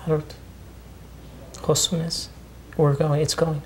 Հարուտ, խոսում ես, it's going.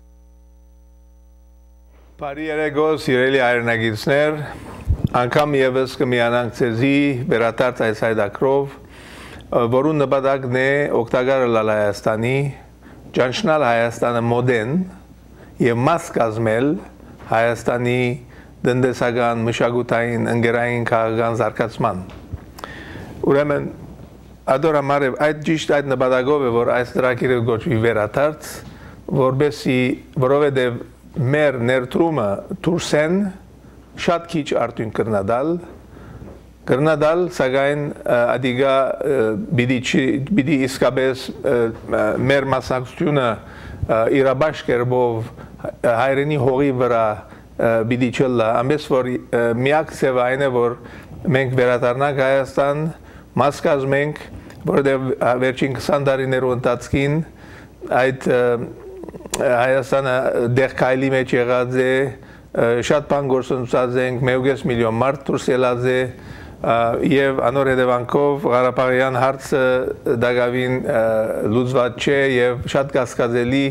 Բարի երեկո, սիրելի հայրենագիտներ, անգամ եւս կմիանանք ցեզի վերադարձ այս հայդակրով, որուն նպատակն է օգտակար լալ Հայաստանի, ճանչնալ Հայաստանը մոդեն եւ մաս կազմել Հայաստանի տնտեսական, մշակութային, ընկերային քաղաքական զարգացման։ Ուրեմն Ադորամար այդ ճիշտ այդ նպատակով է որ այս ծրագիրը գոչվի վերադարձ, որովհետև մեր ներդրումը դուրսեն շատ քիչ արդյունք կրնադալ, սակայն ադիգա պիտի իսկապես մեր մասնակցությունը իրաբաշխ կերպով հայրենի հողի վրա պիտի չլա, ամենից որ միակ ձևը այն է որ մենք վերադառնանք Հայաստան, մաս կազմենք, որովհետև վերջին 20 տարիներու ընթացքին այդ Հայաստանը դեղ քայլի մեջ եղած է, շատ բան գործընծած ենք, 1.5 միլիոն մարդ դուրս ելած է եւ անոր հետևանքով Ղարաբաղյան հարցը դակավին լուծված չէ եւ շատ կասկածելի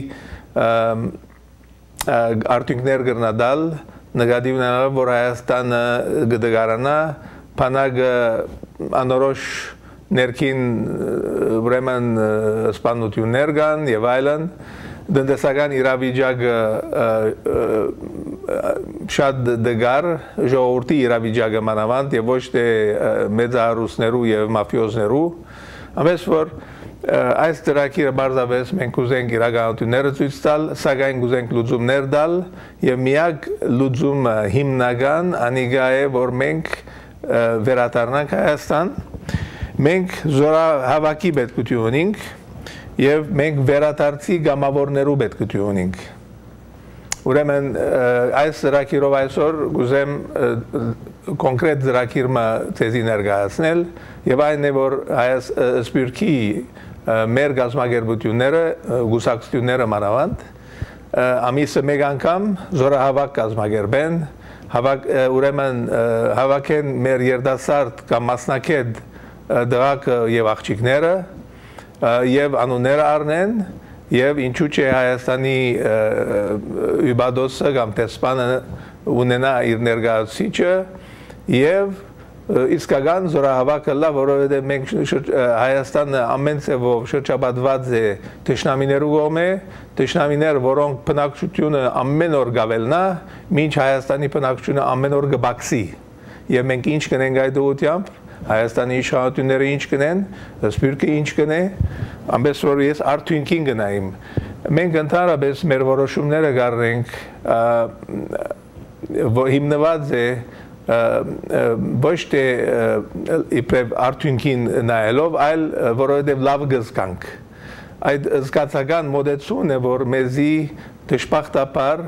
արդյունքներ կրնադալ, նկատիվ ունենալով որ Հայաստանը կդգարանա, բանակը անորոշ ներքին ուրեմն սպանություններ կան եւ այլն, տնտեսական իրավիճակը շատ դգար, ժողովրդի իրավիճակը մանավանդ եւ ոչ թե մեծահարուստներու եւ մաֆիոզներու, ամենից որ այս ծրագիրը բարձրապես մենք ուզենք իրականությունները ցույց տալ, սակայն ուզենք լուծումներ տալ եւ միակ լուծումը հիմնական անիգա է որ մենք վերադառնանք Հայաստան, մենք զորահավաքի պետքություն ունենք եւ մենք վերադարձի գամավորներու պետքություն ունենք։ Ուրեմն այս ծրագիրով այսօր գուզեմ կոնկրետ ծրագիրը ցեզի ներկայացնել եւ այն է որ Սփյուռքի մեր գազագերբությունները, գուսակցությունները մանավանդ ամիսը մեկ անգամ զորահավաք կազմակերպեն, ուրեմն հավաքեն մեր երդասարդ կամ մասնակետ դրակ եւ աղջիկները եւ անունները առնեն եւ ինչու՞ չէ Հայաստանի ուբադոսը կամ տեսփանը ունենա իր ներկայացուցիչը եւ իսկական զորահավաքը լավ որովհետեւ մենք Հայաստանը ամեն ցևով շրջապատված է թշնամիներու կողմէ, թշնամիներ որոնք բնակչությունը ամեն օր գավելնա, մինչ Հայաստանի բնակչությունը ամեն օր կբացի եւ մենք ինչ կնենք այդ ուղղությամբ Հայաստանի իշխանությունները ինչ կնեն, Սփյուռքը ինչ կնե, ամենից որ ես արդյունքին գնայım։ Մենք ընդհանրապես մեր որոշումները կառնենք հիմնված է ոչ թե իբրև արդյունքին նայելով, այլ որովհետև լավ գզկանք։ Այդ զգացական մոդեցումն է, որ մեզի դժբախտաբար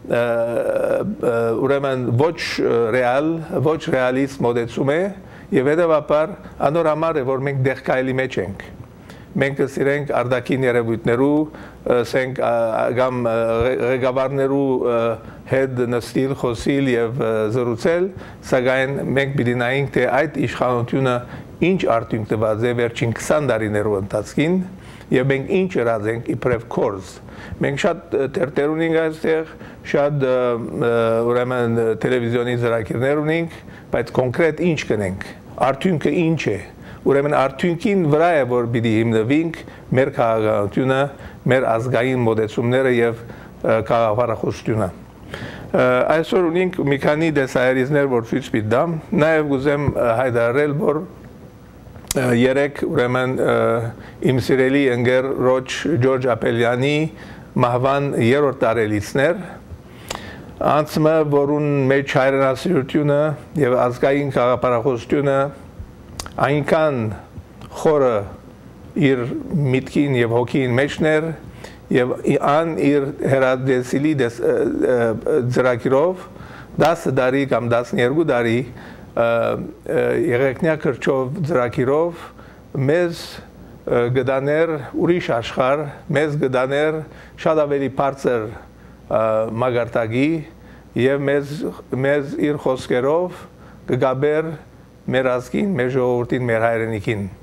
ուրեմն ոչ ռեալ, ոչ ռեալիստ մոդեցում է եւ հետեւաբար անորամար է որ մենք դեղ քայլի մեջ ենք մենք սիրենք արտաքին երևույթներու ասենք կամ ղեկավարներու հետ նստիլ խոսիլ եւ զրուցել սակայն մենք պիտի նայենք թե այդ իշխանությունը ինչ արդյունք տված է վերջին 20 տարիներու ընթացքին եւ մենք ինչ հրազենք իբրև կորզ մենք շատ թերթեր ունենք այստեղ շատ ուրեմն տելևիզիոնի ծրագիրներ ունենք բայց կոնկրետ ինչ կնենք արդյունքը ինչ է ուրեմն արդյունքին վրա է որ պիտի հիմնվենք մեր քաղաքականությունը մեր ազգային մոդեցումները եւ քաղաքավարախոսությունը այսօր ունենք մի քանի դեսայրիզներ որ ցույց պիտի դամ նաեւ գուզեմ հայտարարել որ երեք ուրեմն իմ սիրելի ընկեր Ռոջ Ջորջ Ապելյանի մահվան երրորդ տարելիցներ անցմը որուն մեջ հայրենասիրությունը եւ ազգային քաղաքապարախոսությունը այնքան խորը իր միտքին եւ հոգին մեջներ եւ ան իր հերադեսիլի ծրագիրով 10 տարի կամ 12 տարի երեքնյա կրճով ծրագիրով մեզ գտաներ ուրիշ աշխարհ մեզ գտաներ շատ ավելի բարձր մագարտագի եւ մեզ իր խոսքերով կգաբեր մեր ազգին, մեր ժողովրդին, մեր հայրենիքին։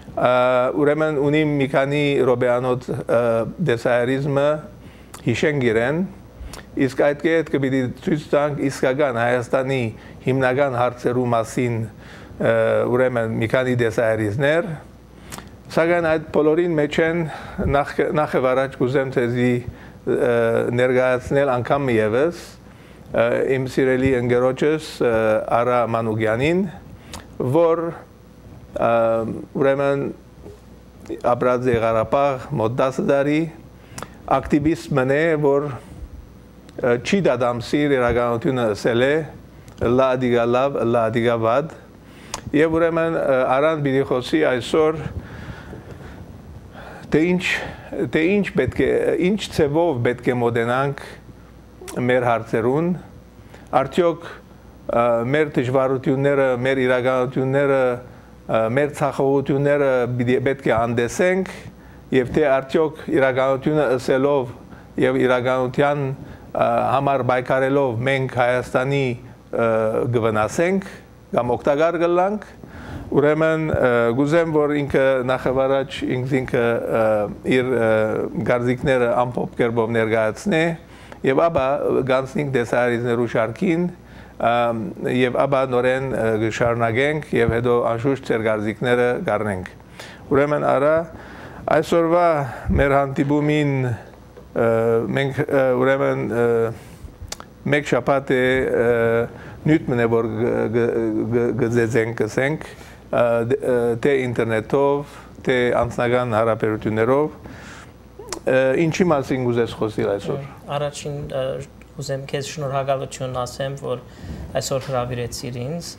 ուրեմն ունի մի քանի ռոբեանոց դեսայրիզմը հիշենք իրեն, իսկ այդ կետ կպիտի ցույց տանք իսկական Հայաստանի հիմնական հարցերու մասին ուրեմն մի քանի դեսայրիզներ, սակայն այդ բոլորին մեջ են նախ եւ առաջ կուզեմ ցեզի ներկայացնել անգամ եւս իմ սիրելի ընկերոջս Արա Մանուկյանին, որ ուրեմն ապրած է Ղարաբաղ մոտ 10 տարի, ակտիվիստ մնե, որ չի դադամսիր իրականությունը ասել է լա դիգա լավ, լա դիգա վադ, եւ ուրեմն Արան պիտի խոսի այսօր թե ինչ ցևով պետք է մոտենանք մեր հարցերուն, արդյոք մեր դժվարությունները, մեր իրականությունները, մեր ցախողությունները պետք է անդեսենք եւ թե արդյոք իրականությունը ասելով եւ իրականության համար բայկարելով մենք Հայաստանի կվնասենք կամ օգտակար կլանք, ուրեմն գուզեմ որ ինքը նախավարաջ ինքը իր գարզիկները ամփոփ կերպով ներկայացնե եւ ապա գանցնենք դեսայրիզներու շարքին եւ ապա նորեն գշարնագենք եւ հետո անշուշտ ծեր գարզիկները գառնենք։ Ուրեմն արա այսօրվա մեր հանդիպումին մենք ուրեմն մեկ շաբաթ է նյութ մնե որ գծենք ասենք թե ինտերնետով թե անձնական հարաբերություններով ինչի մասին գուզես խոսել այսօր։ Առաջին ուզեմ քեզ շնորհակալություն ասեմ, որ այսօր հրավիրեցիր ինձ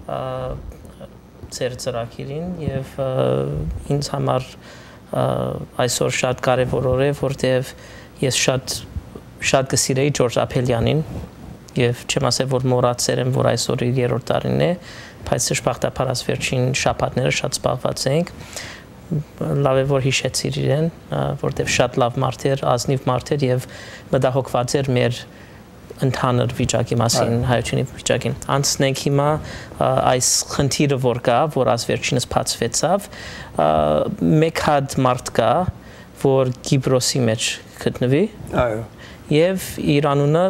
ծեր ծրագիրին եւ ինձ համար այսօր շատ կարեւոր օր է, որտեւ ես շատ կսիրեի Ջորջ Ափելյանին եւ չեմ ասել որ մոռացել եմ որ այսօր իր 3-րդ տարին է, բայց շփախտապար վերջին շաբաթները շատ զբաղված ենք։ Լավ է որ հիշեցիր իրեն, որտեվ շատ լավ մարդ էր, ազնիվ մարդ էր եւ մտահոգված էր մեր ընդհանուր վիճակի մասին, հայությունի վիճակին։ Անցնենք հիմա այս խնդիրը որ կա, որ աս վերջինս բացվեցավ, մեկ հատ մարդ կա, որ Կիպրոսի մեջ գտնվի։ Այո։ Եվ իր անունը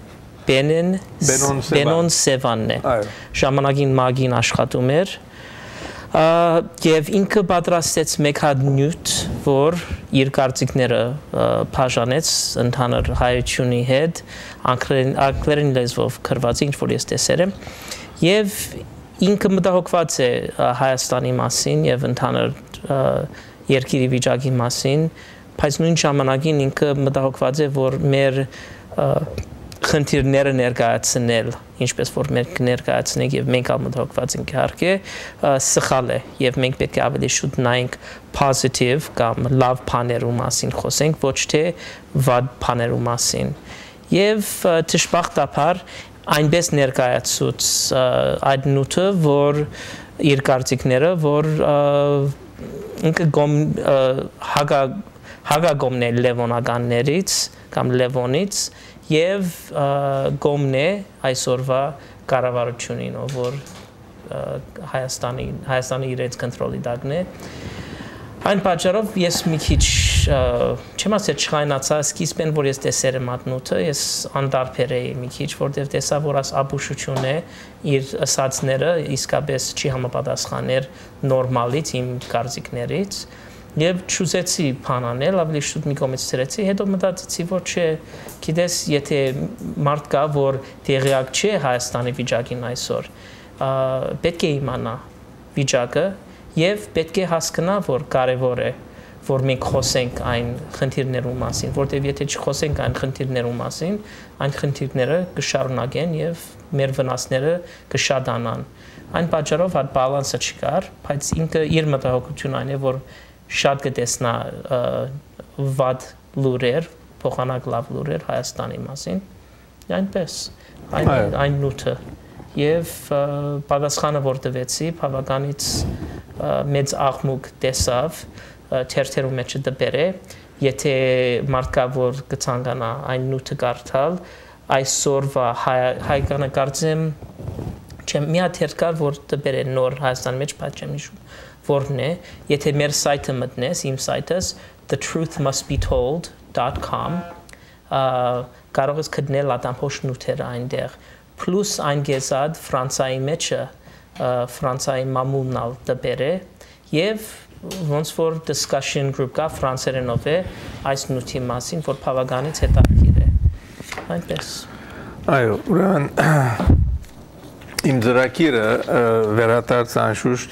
Բենոն Սևանն է։ Այո։ Ժամանակին մագին աշխատում էր։ Եվ ինքը պատրաստեց մեկ հատ նյութ, որ իր կարծիքները բաժանեց ընդհանուր հայությունի հետ, անգլերեն լեզվով գրված ինչ որ ես տեսել եմ, եւ ինքը մտահոգված է Հայաստանի մասին եւ ընդհանուր երկրի վիճակի մասին, բայց նույն ժամանակին ինքը մտահոգված է, որ մեր խնդիրները ներկայացնել, ինչպես որ մենք ներկայացնենք եւ մենք ամոթողված ենք իհարկե, սխալ է եւ մենք պետք է ավելի շուտ նայենք positive կամ լավ բաներու մասին խոսենք, ոչ թե վատ բաներու մասին։ Եվ դժբախտաբար այնպես ներկայացուց այդ նյութը, որ իր կարծիքները, որ ինքը հագագոմն է լևոնականներից կամ լևոնից եւ գոմնե այսօրվա կառավարությունին, որ Հայաստանի իրենց կոնտրոլի տակն է։ Այն պատճառով ես մի քիչ չեմ ասել չխայնացա, սկիզբեն որ ես տեսել եմ այդ նյութը, ես անդարբեր էի մի քիչ, որտեղ տեսա, որ աս ապուշություն է իր ասածները իսկապես չի համապատասխաներ նորմալից իմ կարծիքներից։ Եվ չուզեցի բանանել, ավելի շուտ մի կողմից ցրեցի, հետո մտածեցի, որ չէ, գիտես, եթե մարդ կա, որ տեղյակ չէ Հայաստանի վիճակին այսօր, պետք է իմանա վիճակը եւ պետք է հասկանա, որ կարեւոր է, որ մենք խոսենք այն խնդիրներու մասին, որտեղ եթե չխոսենք այն խնդիրներու մասին, այն խնդիրները կշարունակեն եւ մեր վնասները կշատանան։ Այն պատճառով այդ բալանսը չկար, բայց ինքը իր մտահոգությունը այն է, որ շատ կտեսնա վատ լուրեր, փոխանակ լավ լուրեր Հայաստանի մասին, այնպես, այն նյութը, եւ պատասխանը որ տվեցի, բավականից մեծ աղմուկ տեսավ, թերթերու մեջ դպեր է, եթե մարդկա որ կցանկանա այն նյութը կարդալ, այսօրվա հայկանը կարծեմ Չեմ մի հատ երկար որ դբեր է նոր Հայաստան մեջ, բայց չեմ հիշում որն է, եթե մեր սայթը մտնես, իմ սայթս thetruthmustbetold.com կարող ես գտնել ատամփոշ նյութերը այնտեղ, պլյուս այն գեզად Ֆրանսիայի մեջը Ֆրանսիայի մամուլնալ դբեր է եւ ոնց որ discussion group կա ֆրանսերենով է այս նյութի մասին, որ բավականից հետաքրքիր է։ Այնպես։ Այո, ուրեմն իմ ծրագիրը վերադարձ անշուշտ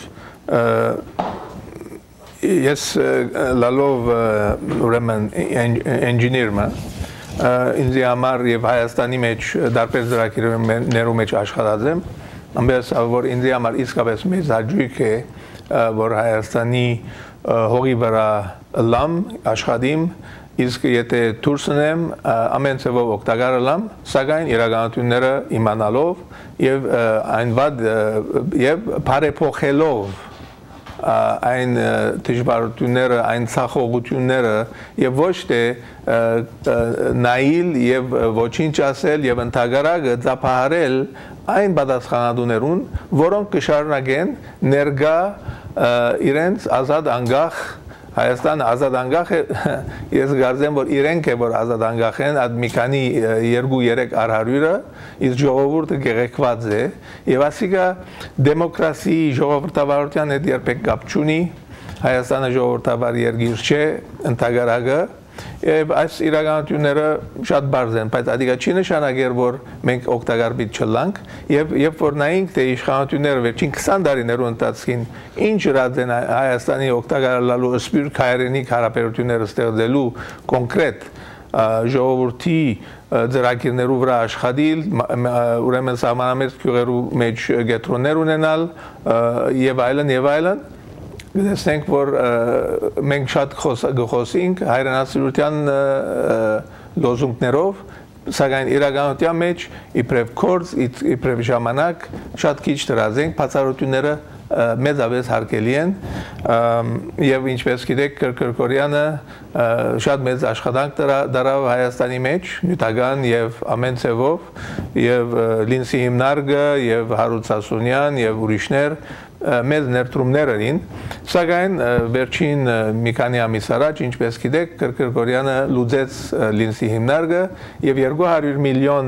ես լալով ուրեմն engineer-ը ինձ համար եւ Հայաստանի մեջ դարբեր ծրագիրներու մեջ աշխատած եմ, ամենից որ ինձ համար իսկապես մեծ հաճույք է որ Հայաստանի հողի վրա լամ աշխատիմ, իսկ եթե դուրս ունեմ ամեն ցավով օգտակար լամ, սակայն իրականությունները իմանալով եւ այն վատ եւ բարեփոխելով այն դժվարությունները, այն ցախողությունները եւ ոչ թե նայել եւ ոչինչ ասել եւ ընդհանրակը ծափահարել այն պատասխանատուներուն, որոնք կշարունակեն ներգա իրենց ազատ անկախ Հայաստան ազատ անկախ է, ես կարծեմ որ իրենք է որ ազատ անկախ են, այդ մի քանի 2-3 առհարյուրը, իսկ ժողովուրդը գեղեցված է, եւ ասիկա դեմոկրասի ժողովրդավարության հետ երբեք կապ չունի, Հայաստանը ժողովրդավար երկիր չէ, ընդհանրակը եւ այս իրականությունները շատ բարձ են, բայց ադիգա չի նշանակեր որ մենք օգտակար պիտի չլանք եւ երբ որ նայենք թե իշխանությունները վերջին 20 տարիներու ընթացքին ինչ ըրած են Հայաստանի օգտակար լալու սպիրտ հայրենիք հարաբերությունները ստեղծելու կոնկրետ ժողովրդի ծրագիրներու վրա աշխատել, ուրեմն սահմանամերձ գյուղերու մեջ գետրոններ ունենալ եւ այլն Գտեսնենք, որ մենք շատ գխոսինք հայրենասիրության լոզունգներով, սակայն իրականության մեջ իբրև կորձ, իբրև ժամանակ շատ քիչ դրած ենք, բացառությունները մեծապես հարգելի են եւ ինչպես գիտեք Կրկորյանը շատ մեծ աշխատանք դարավ Հայաստանի մեջ, նյութական եւ ամեն ցևով եւ Լինսի հիմնարկը եւ Հարութ Սասունյան եւ ուրիշներ մեծ ներդրումներ էին, սակայն վերջին մի քանի ամիս առաջ, ինչպես գիտեք, Կրկորյանը լուծեց Լինսի հիմնարկը եւ 200 միլիոն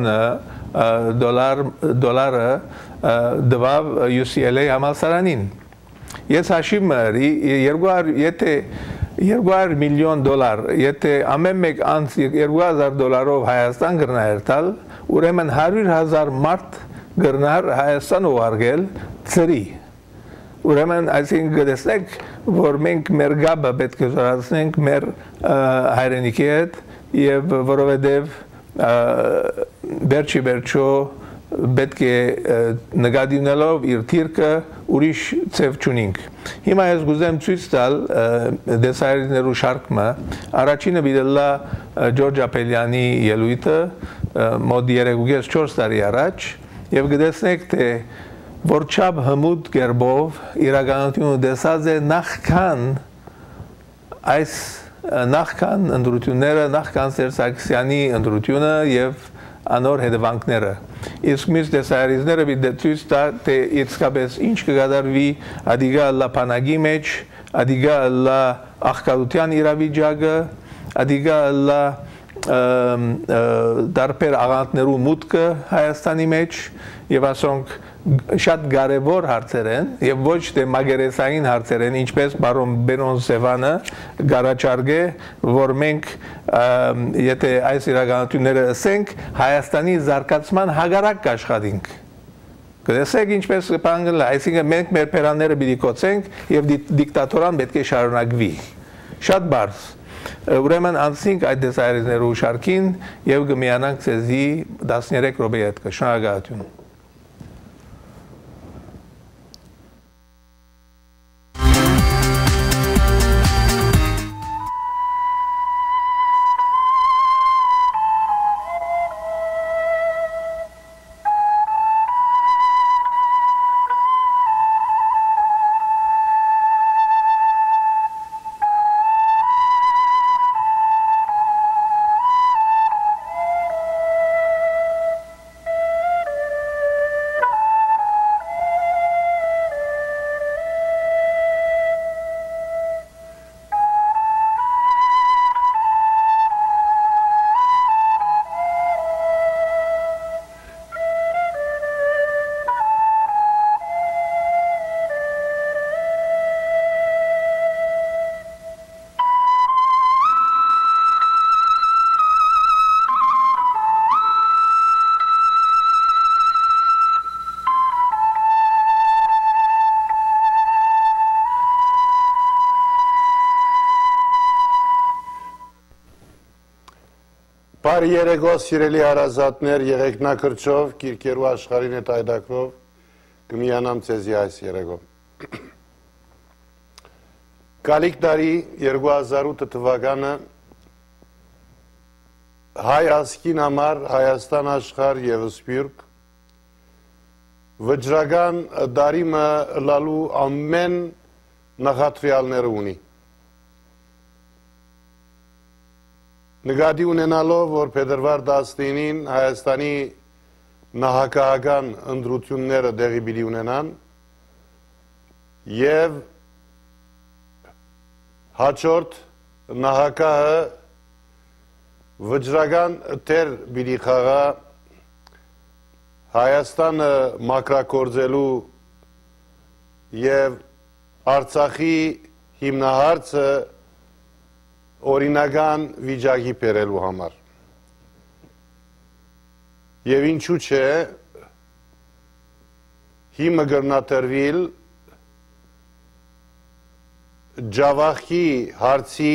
դոլարը դվավ UCLA համալսարանին։ Ես հաշիվ մրի 200 միլիոն դոլար, եթե ամեն մեկ անց 2000 դոլարով Հայաստան գրնահեր տալ, ուրեմն 100,000 մարդ գրնահար Հայաստան ուղարկել ծրի։ Ուրեմն այսինքն գտեսնեք, որ մենք մեր գաբը պետք է զորացնենք մեր հայրենիքի հետ եւ որովհետեւ վերջո պետք է նկատի ունենալով իր թիրքը ուրիշ ցև չունենք։ Հիմա ես գուզեմ ցույց տալ դեսայրներու շարքը, առաջինը բիդելա Ջորջ Ապելյանի ելույթը մոտ 3-4 տարի առաջ եւ գտեսնեք թե որչափ հմուտ գերբով իրականությունը դեսած է նախքան ընդրությունները, նախքան Սերսակսյանի ընդրությունը եւ անոր հետևանքները։ Իսկ մյուս դեսայրիզները ցույց տա թե իսկապես ինչ կգադարվի ադիգա լապանագի մեջ, ադիգա լա աղքատության իրավիճակը, ադիգա լա դարբեր աղանդներու մուտքը Հայաստանի մեջ եւ ասոնք շատ կարևոր հարցեր են եւ ոչ թե մագերեսային հարցեր են, ինչպես բարոն Բենոնսևանը գարաչարգե, որ մենք եթե այս իրականությունները ասենք Հայաստանի զարգացման հագարակ կաշխատենք։ Գտեսեք ինչպես բանգլա, այսինքն մենք մեր պերանները պիտի կոծենք եւ դիկտատորան պետք է շարունակվի։ Շատ բարձ։ Ուրեմն անցնենք այդ դեսայրներու շարքին եւ կմիանանք ցեզի 13 րոպե հետ կշնորհակալություն։ Բարի երեկո, սիրելի հարազատներ, եղեգնակրճով, կիրկերու աշխարհին հետ այդակրով, կմիանամ ձեզի այս երեկո։ Գալիք տարի 2008 թվականը հայ ազգին համար Հայաստան աշխարհ եւ Սփյուռք վճռական դարիմը լալու ամեն նախատրյալները ունի։ Նկատի ունենալով, որ փետրվար 19-ին Հայաստանի նահանգական ընտրությունները տեղի պիտի ունենան եւ հաջորդ նահանգահը վճռական դեր պիտի խաղա Հայաստանը մակրագործելու եւ Արցախի հիմնահարցը օրինական վիճակի բերելու համար։ Եվ ինչու՞ չէ, հիմը կրնատրվիլ Ջավախի հարցի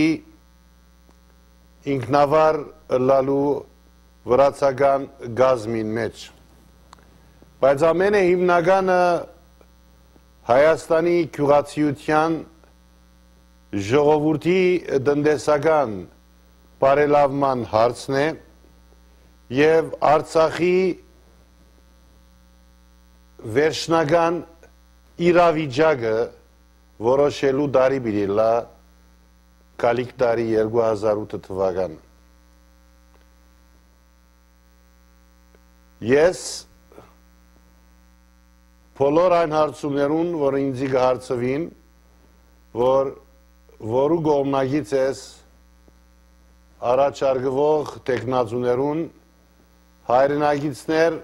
ինքնավար լալու վրացական գազմին մեջ։ Բայց ամենը հիմնականը Հայաստանի գյուղացիության ժողովրդի տնտեսական բարելավման հարցն է եւ Արցախի վերջնական իրավիճակը որոշելու տարի պիտի լա գալիք տարի 2008 թվականը։ Ես բոլոր այն հարցումներուն, որ ինձի կհարցվին, որու կողմնակից ես առաջարկվող տեխնազուներուն հայրենագիցներ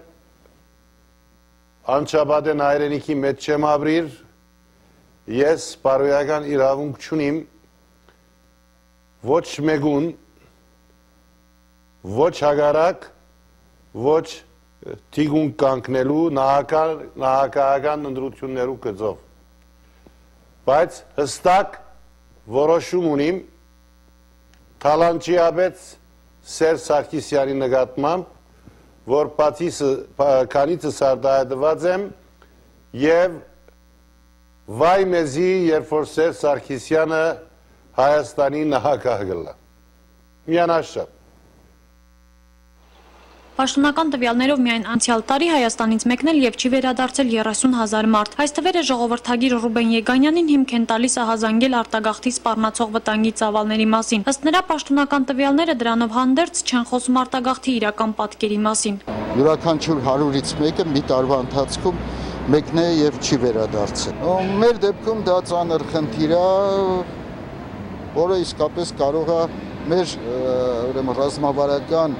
անչափադեն հայրենիքի մեջ չեմ ապրիր, ես բարոյական իրավունք չունիմ ոչ մեկուն, ոչ հագարակ, ոչ թիգուն կանգնելու նահանգական ընտրություններու գծով։ Բայց հստակ որոշում ունիմ Թալանչիաբեծ Սերժ Սարգսյանի նկատմամբ, որ քանիցս արտահայտված եմ եւ վայ մեզի, երբ որ Սերժ Սարգսյանը Հայաստանի նահանգահ կլա։ Միանշան։ Պաշտոնական տվյալներով միայն անցյալ տարի Հայաստանից մեկնել եւ չի վերադարձել 30,000 մարդ։ Այս թվերը ժողովրդագիր Ռուբեն Եգանյանին հիմք են տալիս ահազանգել արտագաղթի սպառնացող վտանգի ծավալների մասին։ Ըստ նրա, պաշտոնական տվյալները դրանով հանդերձ չեն խոսում արտագաղթի իրական պատկերի մասին։ Յուրաքանչյուր 100-ից մեկը մի տարվա ընթացքում մեկն է եւ չի վերադարձել։ Մեր դեպքում դա ծանր խնդիր է, որը իսկապես կարող է մեր ուրեմն ռազմավարական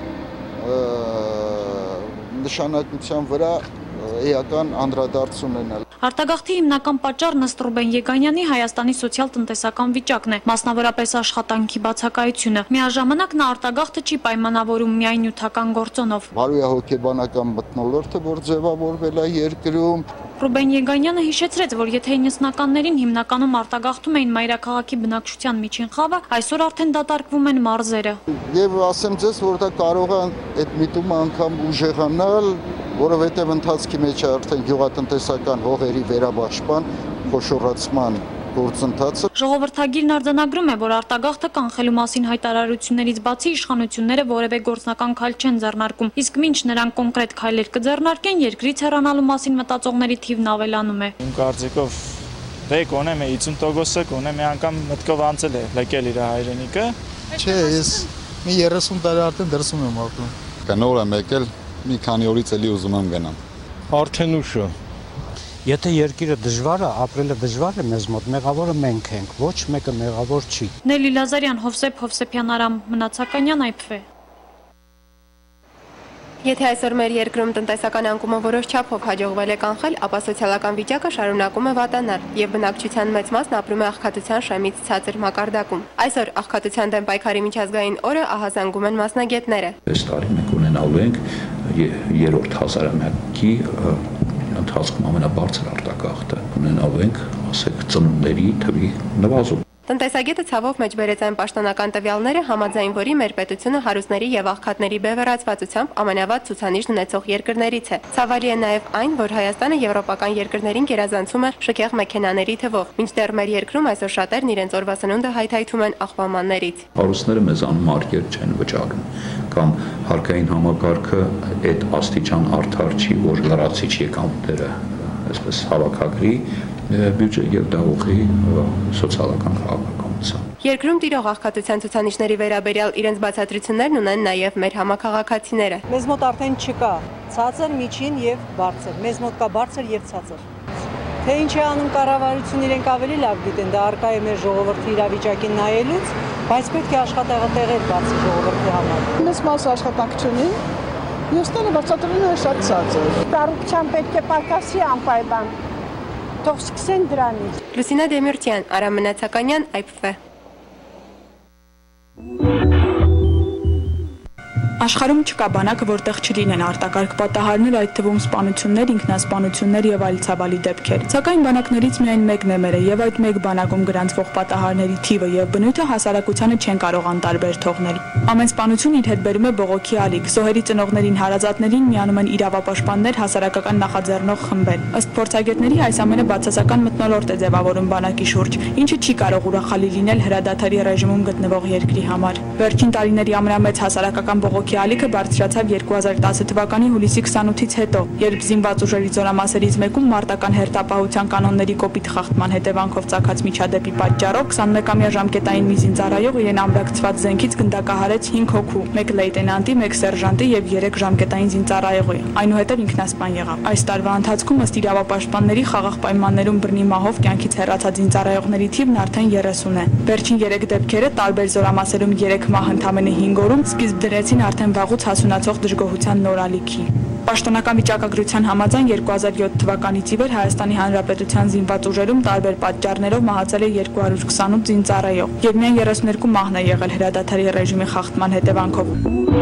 նշանակության վրա էական անդրադարձ ունենալ։ Արտագաղթի հիմնական պատճառն ըստ Ռուբեն Եգանյանի Հայաստանի սոցիալ-տնտեսական վիճակն է, մասնավորապես աշխատանքի բացակայությունը։ Միաժամանակ նա արտագաղթը չի պայմանավորում միայն նյութական գործոնով։ Բարոյահոգեբանական մթնոլորտը, որ ձևավորվել է երկրում։ Ռուբեն Եգանյանը հիշեցրեց, որ եթե 90-ականներին հիմնականում արտագաղթում էին մայրաքաղաքի բնակչության միջին խավը, այսօր արդեն դատարկվում են մարզերը։ Եվ ասեմ ձեզ, որ դա կարող է այդ միտումը անգամ ուժեղանալ, որովհետև ընթացքի մեջ է արդեն գյուղատնտեսական հողերի վերապաշտպան, խոշորացման գործընթացը։ Ժողովրդագիրն արձանագրում է, որ արտագաղթը կանխելու մասին հայտարարություններից բացի իշխանությունները որևէ գործնական քայլ չեն ձեռնարկում, իսկ մինչ նրանք կոնկրետ քայլեր կձեռնարկեն, երկրից հեռանալու մասին մտածողների թիվն ավելանում է։ Իմ կարծիքով կոնե 50%-ը կոնե մի անգամ մտքով անցել է լքել իր հայրենիքը։ Չէ, ես մի 30 տարի արդեն դրսում եմ ապրում։ Նոր եմ եկել, մի քանի օրից էլի ուզում եմ գնամ։ Արդեն ուշ է։ Եթե երկիրը դժվար է, ապրելը դժվար է մեզ մոտ, մեղավորը մենք ենք, ոչ մեկը մեղավոր չի։ Նելի Լազարյան, Հովսեփ Հովսեփյան, Արամ Մնացականյան, IPV։ Եթե այսօր մեր երկրում տնտեսական անկումը որոշ չափով հաջողվել է կանխել, ապա սոցիալական վիճակը շարունակում է վատանալ եւ բնակչության մեծ մասն ապրում է աղքատության շեմից ցածր մակարդակում։ Այսօր աղքատության դեմ պայքարի միջազգային օրը ահազանգում են մասնագետները։ Այս տարի մենք ունենալու ենք երրորդ հազարամյակի ընթացքում ամենաբարձր արտագաղթը, ունենալու ենք, ասենք, ծնունդների թվի նվազում։ Տնտեսագետը ցավով մեջ բերեց այն պաշտոնական տվյալները, համաձայն որի մեր պետությունը հարուստների եւ աղքատների բևեռացվածությամբ ամենավատ ցուցանիշ ունեցող երկրներից է։ Ցավալի է նաեւ այն, որ Հայաստանը եվրոպական երկրներին գերազանցում է շքեղ մեքենաների թվով, մինչդեռ մեր երկրում այսօր շատերն իրենց օրվա սնունդը հայթայթում են աղբամաններից։ Հարուստները մեզ անմարգեր չեն վճարում, կամ հարկային համակարգը այդ աստիճան արդար չի, որ լրացիչ եկամուտները այսպես հավաքագրի բյուջե եւ դա ուղղի սոցիալական քաղաքականության։ Երկրում տիրող աղքատության ցուցանիշների վերաբերյալ իրենց բացատրություններն ունեն նաեւ մեր համակարգացիները։ Մեզ մոտ արդեն չկա ցածր, միջին եւ բարձր։ Մեզ մոտ կա բարձր եւ ցածր։ Թե ինչ է անում կառավարությունը, իրենք ավելի լավ գիտեն, դա արկա է մեր ժողովրդի իրավիճակին նայելուց, բայց պետք է աշխատեղներ բացի ժողովրդի համար։ Մեզ մաս աշխատանք չունի, մյուսները բացատրում են շատ ցածր։ Կառավարության պետք է պակասի անպայման։ Թող սկսեն դրանից։ Լուսինա Դեմիրճյան, Արամ Մնացականյան, IPV։ Աշխարհում չկա բանակ, որտեղ չլինեն արտակարգ պատահարներ, այդ թվում սպանություններ, ինքնասպանություններ եւ այլ ցավալի դեպքեր։ Սակայն բանակներից միայն մեկն է մերը եւ այդ մեկ բանակում գրանցվող պատահարների թիվը եւ բնույթը հասարակությանը չեն կարող անտարբեր թողնել։ Ամեն սպանություն իր հետ բերում է բողոքի ալիք։ Զոհերի ծնողներին, հարազատներին միանում են իրավապաշտպաններ, հասարակական նախաձեռնող խմբեր։ Ըստ փորձագետների այս ամենը բացասական մթնոլորտ է ձևավորում բանակի շուրջ, ինչը չի կարող ուրախալի լինել հրադադարի ռեժիմում գտնվող երկրի համար։ Վերջին տարիների ամենամեծ հասարակական բողոքի ալիքը բարձրացավ 2010 թվականի հուլիսի 28-ից հետո, երբ զինված ուժերի զորամասերից մեկում մարտական հերթապահության կանոնների կոպիտ խախտման հետևանքով ծագած միջադեպի պատճառով 21-ամյա ժամկետային մի զինծառայող իրեն ամրակցված զենքից գնդակահարեց 5 հոգու, 1 լեյտենանտի, 1 սերժանտի եւ 3 ժամկետային զինծառայողի, այնուհետև ինքնասպան եղավ։ Այս տարվա ընթացքում ըստ իրավապաշտպանների խաղաղ պայմաններում բռնի մահով կյանքից հեռացած զինծառայողների թիվն արդեն 30 է։ Վերջին 3 դեպքերը տարբեր զորամասերում 3 մահ ընդամենը 5 օրում սկիզբ դրեցին արդեն վաղուց հասունացող դժգոհության նոր ալիքի։ Պաշտոնական վիճակագրության համաձայն 2007 թվականից ի վեր Հայաստանի Հանրապետության զինված ուժերում տարբեր պատճառներով մահացել է 228 զինծառայող եւ միայն 32 մահն է եղել հրադադարի ռեժիմի խախտման հետևանքով։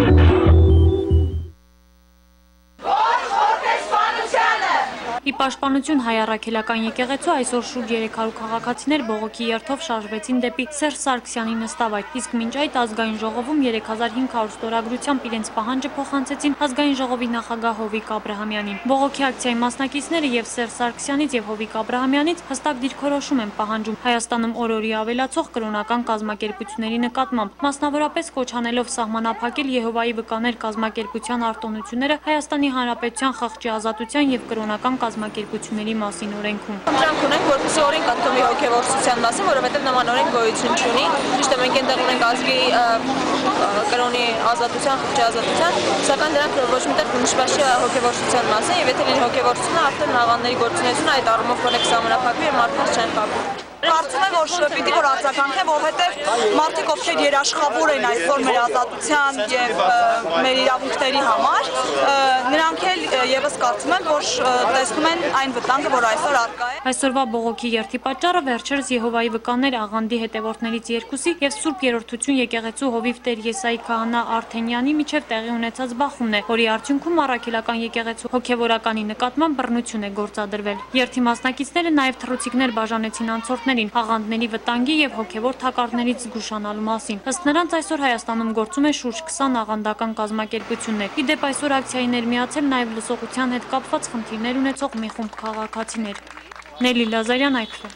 Ի պաշտպանություն Հայ առաքելական եկեղեցու այսօր շուրջ 300 քաղաքացիներ բողոքի երթով շարժվեցին դեպի Սերժ Սարգսյանի նստավայր, իսկ մինչ այդ ազգային ժողովում 3500 ստորագրությամբ իրենց պահանջը փոխանցեցին ազգային ժողովի նախագահ Հովիկ Աբրահամյանին։ Բողոքի ակցիայի մասնակիցները եւ Սերժ Սարգսյանից եւ Հովիկ Աբրահամյանից հստակ դիրքորոշում են պահանջում Հայաստանում օրորի ավելացող կրոնական կազմակերպությունների նկատմամբ, մասնավորապես կոչ անելով սահմանափակել Եհովայի վկաներ կազմակերպության արտոնությունները Հայաստանի Հանրապետության խղճի ազատության եւ կրոնական կազմակերպությունների մասին օրենքում։ Դրանք ունենք, որպեսզի օրենք ընդունվի հոգևորության մասին, որովհետև նման օրենք գոյություն չունի։ Ճիշտ է, մենք այնտեղ ունենք ազգի կրոնի ազատության, խղճի ազատության, սակայն դրանք ոչ միտեղ նշված չի հոգևորության մասին, եւ եթե լինի հոգևորությունը, արդեն աղանդների գործունեությունը այդ առումով կոնեք սահմանափակվի եւ մարդկանց չեն խաբի։ Կարծում եմ, որ պիտի որ արձագանքեն, որովհետև մարդիկ, ովքեր երաշխավոր են այսօր մեր ազատության եւ մեր իրավունքների համար, նրանք էլ եւս կարծում են, որ տեսնում են այն վտանգը, որ այսօր առկա է։ Այսօրվա բողոքի երթի պատճառը վերջերս Եհովայի վկաներ աղանդի հետևորդներից երկուսի եւ Սուրբ Երրորդություն եկեղեցու հովիվ Տեր Եսայի քահանա Արթենյանի միջև տեղի ունեցած բախումն է, որի արդյունքում առաքելական եկեղեցու հոգեվորականի նկատմամբ բռնություն է գործադրվել։ Երթի մասնակիցները նաեւ թռուցիկներ բաժանեցին անցորդներին աղանդների վտանգի եւ հոգեվոր թակարդներից զգուշանալու մասին։ Ըստ նրանց այսօր Հայաստանում գործում է շուրջ 20 աղանդական կազմակերպություններ։ Ի դեպ այսօր ակցիայի ներմիացել նաեւ լսողության հետ կապված խնդիրներ ունեցող մի խումբ քաղաքացիներ։ Նելի Լազարյան, IPV։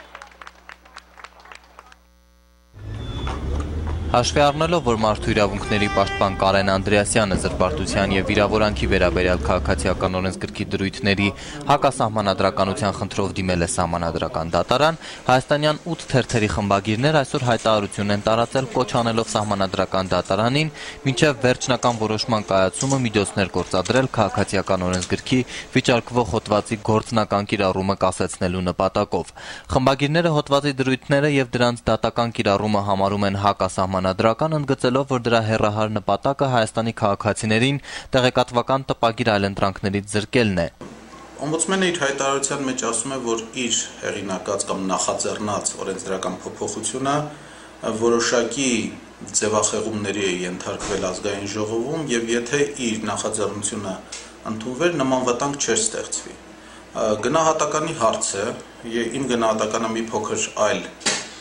Հաշվի առնելով, որ մարդու իրավունքների պաշտպան Կարեն Անդրեասյանը զրպարտության եւ վիրավորանքի վերաբերյալ քաղաքացիական օրենսգրքի դրույթների հակասահմանադրականության խնդրով դիմել է սահմանադրական դատարան, հայաստանյան 8 թերթերի խմբագիրներ այսօր հայտարարություն են տարածել կոչ անելով սահմանադրական դատարանին մինչև վերջնական որոշման կայացումը միջոցներ գործադրել քաղաքացիական օրենսգրքի վիճարկվող հոդվածի գործնական կիրառումը կասեցնելու նպատակով։ Խմբագիրները հոդվածի դրույթները եւ դրանց դատական կիրառումը համարում են հակասահմանադրական, ընդգծելով, որ դրա հեռահար նպատակը Հայաստանի քաղաքացիներին տեղեկատվական տպագիր այլընտրանքներից զրկելն է։ Օմբուդսմենը իր հայտարարության մեջ ասում է, որ իր հեղինակած կամ նախաձեռնած օրենսդրական փոփոխությունը որոշակի ձևախեղումների է ենթարկվել ազգային ժողովում եւ եթե իր նախաձեռնությունը ընդունվեր, նման վտանգ չէր ստեղծվի։ Գնահատականի հարցը, իմ գնահատականը մի փոքր այլ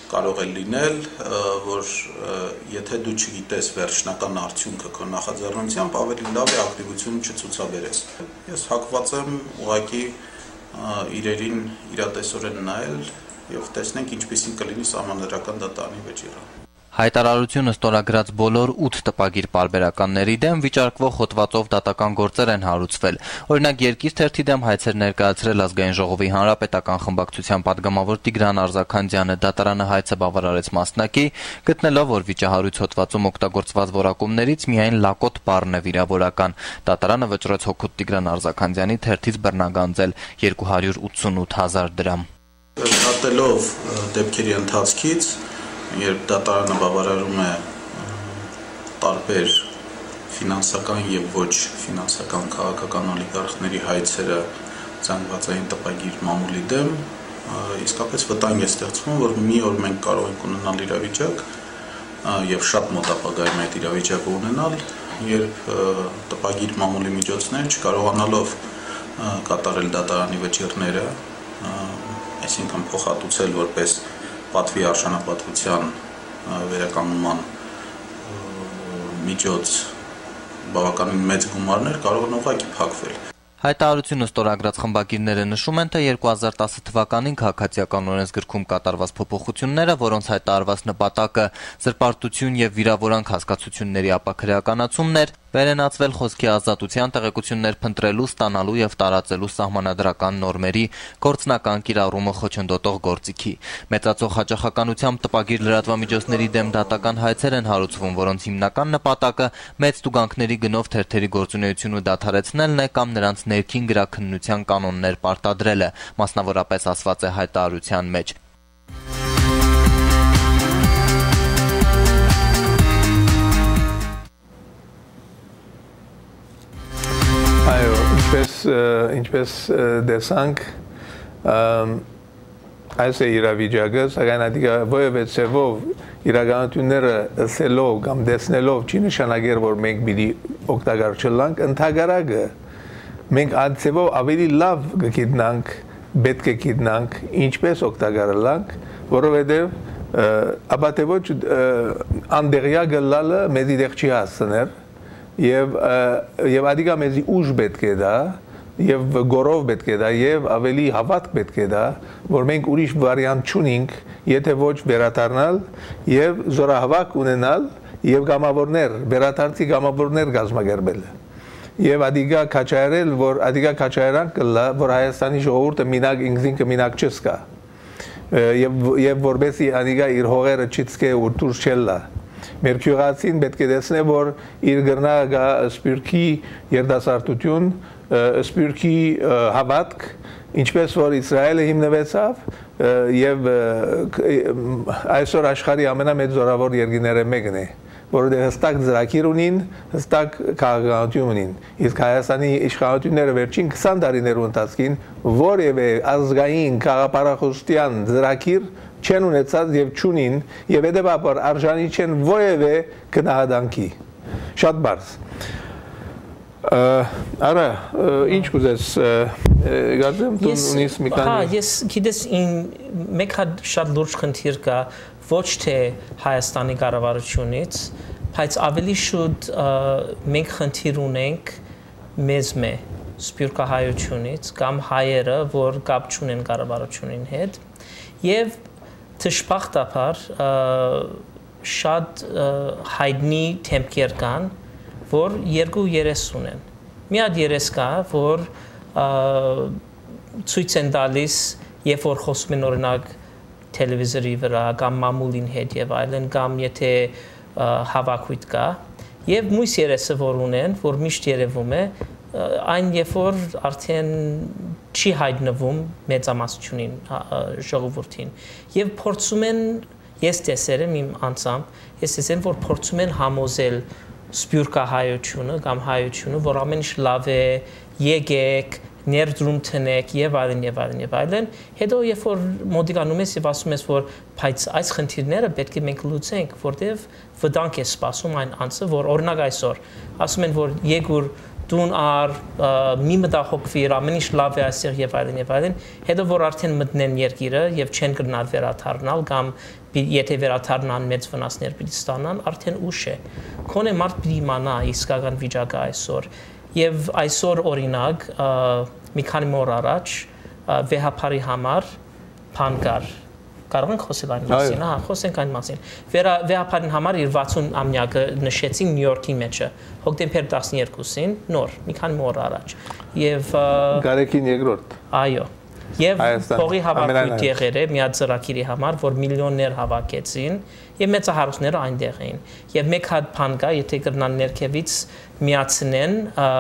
կարող է լինել, որ եթե դու չգիտես վերջնական արդյունքը քո նախաձեռնությամբ, ավելի լավ է ակտիվություն չցուցաբերես։ Ես հակված եմ ուղղակի իրերին իրատեսորեն նայել եւ տեսնենք ինչպեսին կլինի սահմանադրական դատարանի վեճերը։ Հայտարարությունը ստորագրած բոլոր 8 տպագիր պարբերականների դեմ վիճարկվող հոդվածով դատական գործեր են հարուցվել։ Օրինակ Երկիր թերթի դեմ հայցեր ներկայացրել Ազգային ժողովի հանրապետական խմբակցության падգամավոր Տիգրան Արզաքանդյանը դատարանը հայցը բավարարեց մասնակի, գտնելով, որ վիճահարույց հոդվածում օգտագործված որակումներից միայն լակոտ բառն է վիրավորական։ Դատարանը վճռեց հօգուտ Տիգրան Արզաքանդյանի թերթից բռնագանձել 288,000 դրամ։ Դատելով դեպքերի ընթացքից երբ դատարանը բավարարում է տարբեր ֆինանսական եւ ոչ ֆինանսական քաղաքական օլիգարխների հայցերը զանգվածային տպագիր մամուլի դեմ, իսկապես վտանգ է ստեղծվում, որ մի օր մենք կարող ենք ունենալ իրավիճակ եւ շատ մոտ ապագայում այդ իրավիճակը ունենալ, երբ տպագիր մամուլի միջոցներ չկարողանալով կատարել դատարանի վճիռները, այսինքն փոխհատուցել որպես պատվի արժանապատվության վերականգնման միջոց բավականին մեծ գումարներ կարող են ուղղակի փակվել։ Հայտարարությունը ստորագրած խմբագիրները նշում են, թե 2010 թվականին քաղաքացիական օրենսգրքում կատարված փոփոխությունները, որոնց հայտարարված նպատակը զրպարտություն եւ վիրավորանք հասկացությունների ապաքրեականացումն էր, վերենացվել խոսքի ազատության տեղեկություններ փնտրելու, ստանալու եւ տարածելու սահմանադրական նորմերի գործնական կիրառումը խոչընդոտող գործիքի։ Մեծացող հաճախականությամբ տպագիր լրատվամիջոցների դեմ դատական հայցեր են հարուցվում, որոնց հիմնական նպատակը մեծ տուգանքների գնով թերթերի գործունեությունը դադարեցնելն է կամ նրանց ներքին գրաքննության կանոններ պարտադրելը, մասնավորապես ասված է հայտարարության մեջ։ Այո, ինչպես տեսանք, այս է իրավիճակը, սակայն ադիգա ովևէ ցևով իրականությունները ասելով կամ տեսնելով չի նշանակեր, որ մենք պիտի օգտակար չլանք, ընդհակառակը մենք այդ ցևով ավելի լավ կգիտնանք, պետք է գիտնանք, ինչպես օգտակար լանք, որովհետև ապա թե ոչ անդերյա գլալը մեզի դեղ չի հասցներ եւ ադիգա մեզի ուժ պետք է դա եւ գորով պետք է դա եւ ավելի հավատք պետք է դա որ մենք ուրիշ վարիանտ չունենք եթե ոչ վերադառնալ եւ զորահավաք ունենալ եւ գամավորներ վերադարձի գամավորներ գազմագերբել եւ ադիգա քաչայրել որ ադիգա քաչայրան կլա որ Հայաստանի ժողովուրդը մինակ ինքնին մինակ չսկա եւ որբեսի ադիգա իր հողերը չծկե ու դուրս չելա Մեր քյուղացին պետք է տեսնե, որ իր գրնագա սպյուրքի երդասարտություն, սպյուրքի հավատք, ինչպես որ Իսրայելը հիմնվեցավ եւ այսօր աշխարհի ամենամեծ զորավոր երկրները մեկն է, որովհետեւ հստակ ծրագիր ունին, հստակ քաղաքականություն ունին։ Իսկ Հայաստանի իշխանությունները վերջին 20 տարիներու ընթացքին որևէ ազգային քաղաքապարախոսության ծրագիր չեն ունեցած եւ չունին եւ հետեւաբար արժանի չեն որևէ գնահատանքի շատ բարձ արա ինչ կուզես գազեմ դու ունես մի քանի հա ես գիտես մեկ հատ շատ լուրջ խնդիր կա ոչ թե Հայաստանի կառավարությունից բայց ավելի շուտ մենք խնդիր ունենք մեզ սպյուրքահայությունից կամ հայերը որ կապ չունեն կառավարությունին հետ եւ Tishpachtapar շատ հայտնի թեմքեր կան, որ երկու երես ունեն։ Մի հատ երես կա, որ ցույց են տալիս, երբ որ խոսում են օրինակ տելևիզորի վրա կամ մամուլին հետ եւ այլն կամ եթե հավաքույթ կա, եւ մյուս երեսը որ ունեն, որ միշտ երևում է, այն երբ որ արդեն չի հայտնվում մեծամասնությունին ժողովրդին եւ փորձում են ես տեսել եմ իմ անձամբ ես տեսել որ փորձում են համոզել սպյուրքահայությունը կամ հայությունը որ ամեն ինչ լավ է եկեք ներդրում տնեք եւ այլն եւ այլն եւ այլն հետո երբ որ մոդիկանում ես եւ ասում ես որ բայց այս խնդիրները պետք է մենք լուծենք որտեվ վտանգ է սպասում այն անձը որ օրինակ այսօր ասում են որ եկուր դուն ար մի մտահոգվի ամեն ինչ լավ է այսեղ եւ այլն հետո որ արդեն մտնեն երկիրը եւ չեն գնալ վերաթարնալ կամ եթե վերաթարնան մեծ վնասներ պիտի ստանան արդեն ուշ է քոնե մարդ պիտի իմանա իսկական վիճակը այսօր եւ այսօր օրինակ մի քանի օր առաջ վեհապարի համար բան կար կարող ենք խոսել այն մասին, հա, խոսենք այն մասին։ Վեհապարին համար իր 60-ամյակը նշեցին Նյու Յորքի մեջը, հոկտեմբեր 12-ին, նոր, մի քանի օր առաջ։ Եվ Գարեգին երկրորդ։ Այո։ Եվ փողի հավաքույթ եղել է մի հատ ծրագիրի համար, որ միլիոններ հավաքեցին, եւ մեծահարուստները այնտեղ էին։ Եվ մեկ հատ բան կա, եթե կրնան ներքևից միացնեն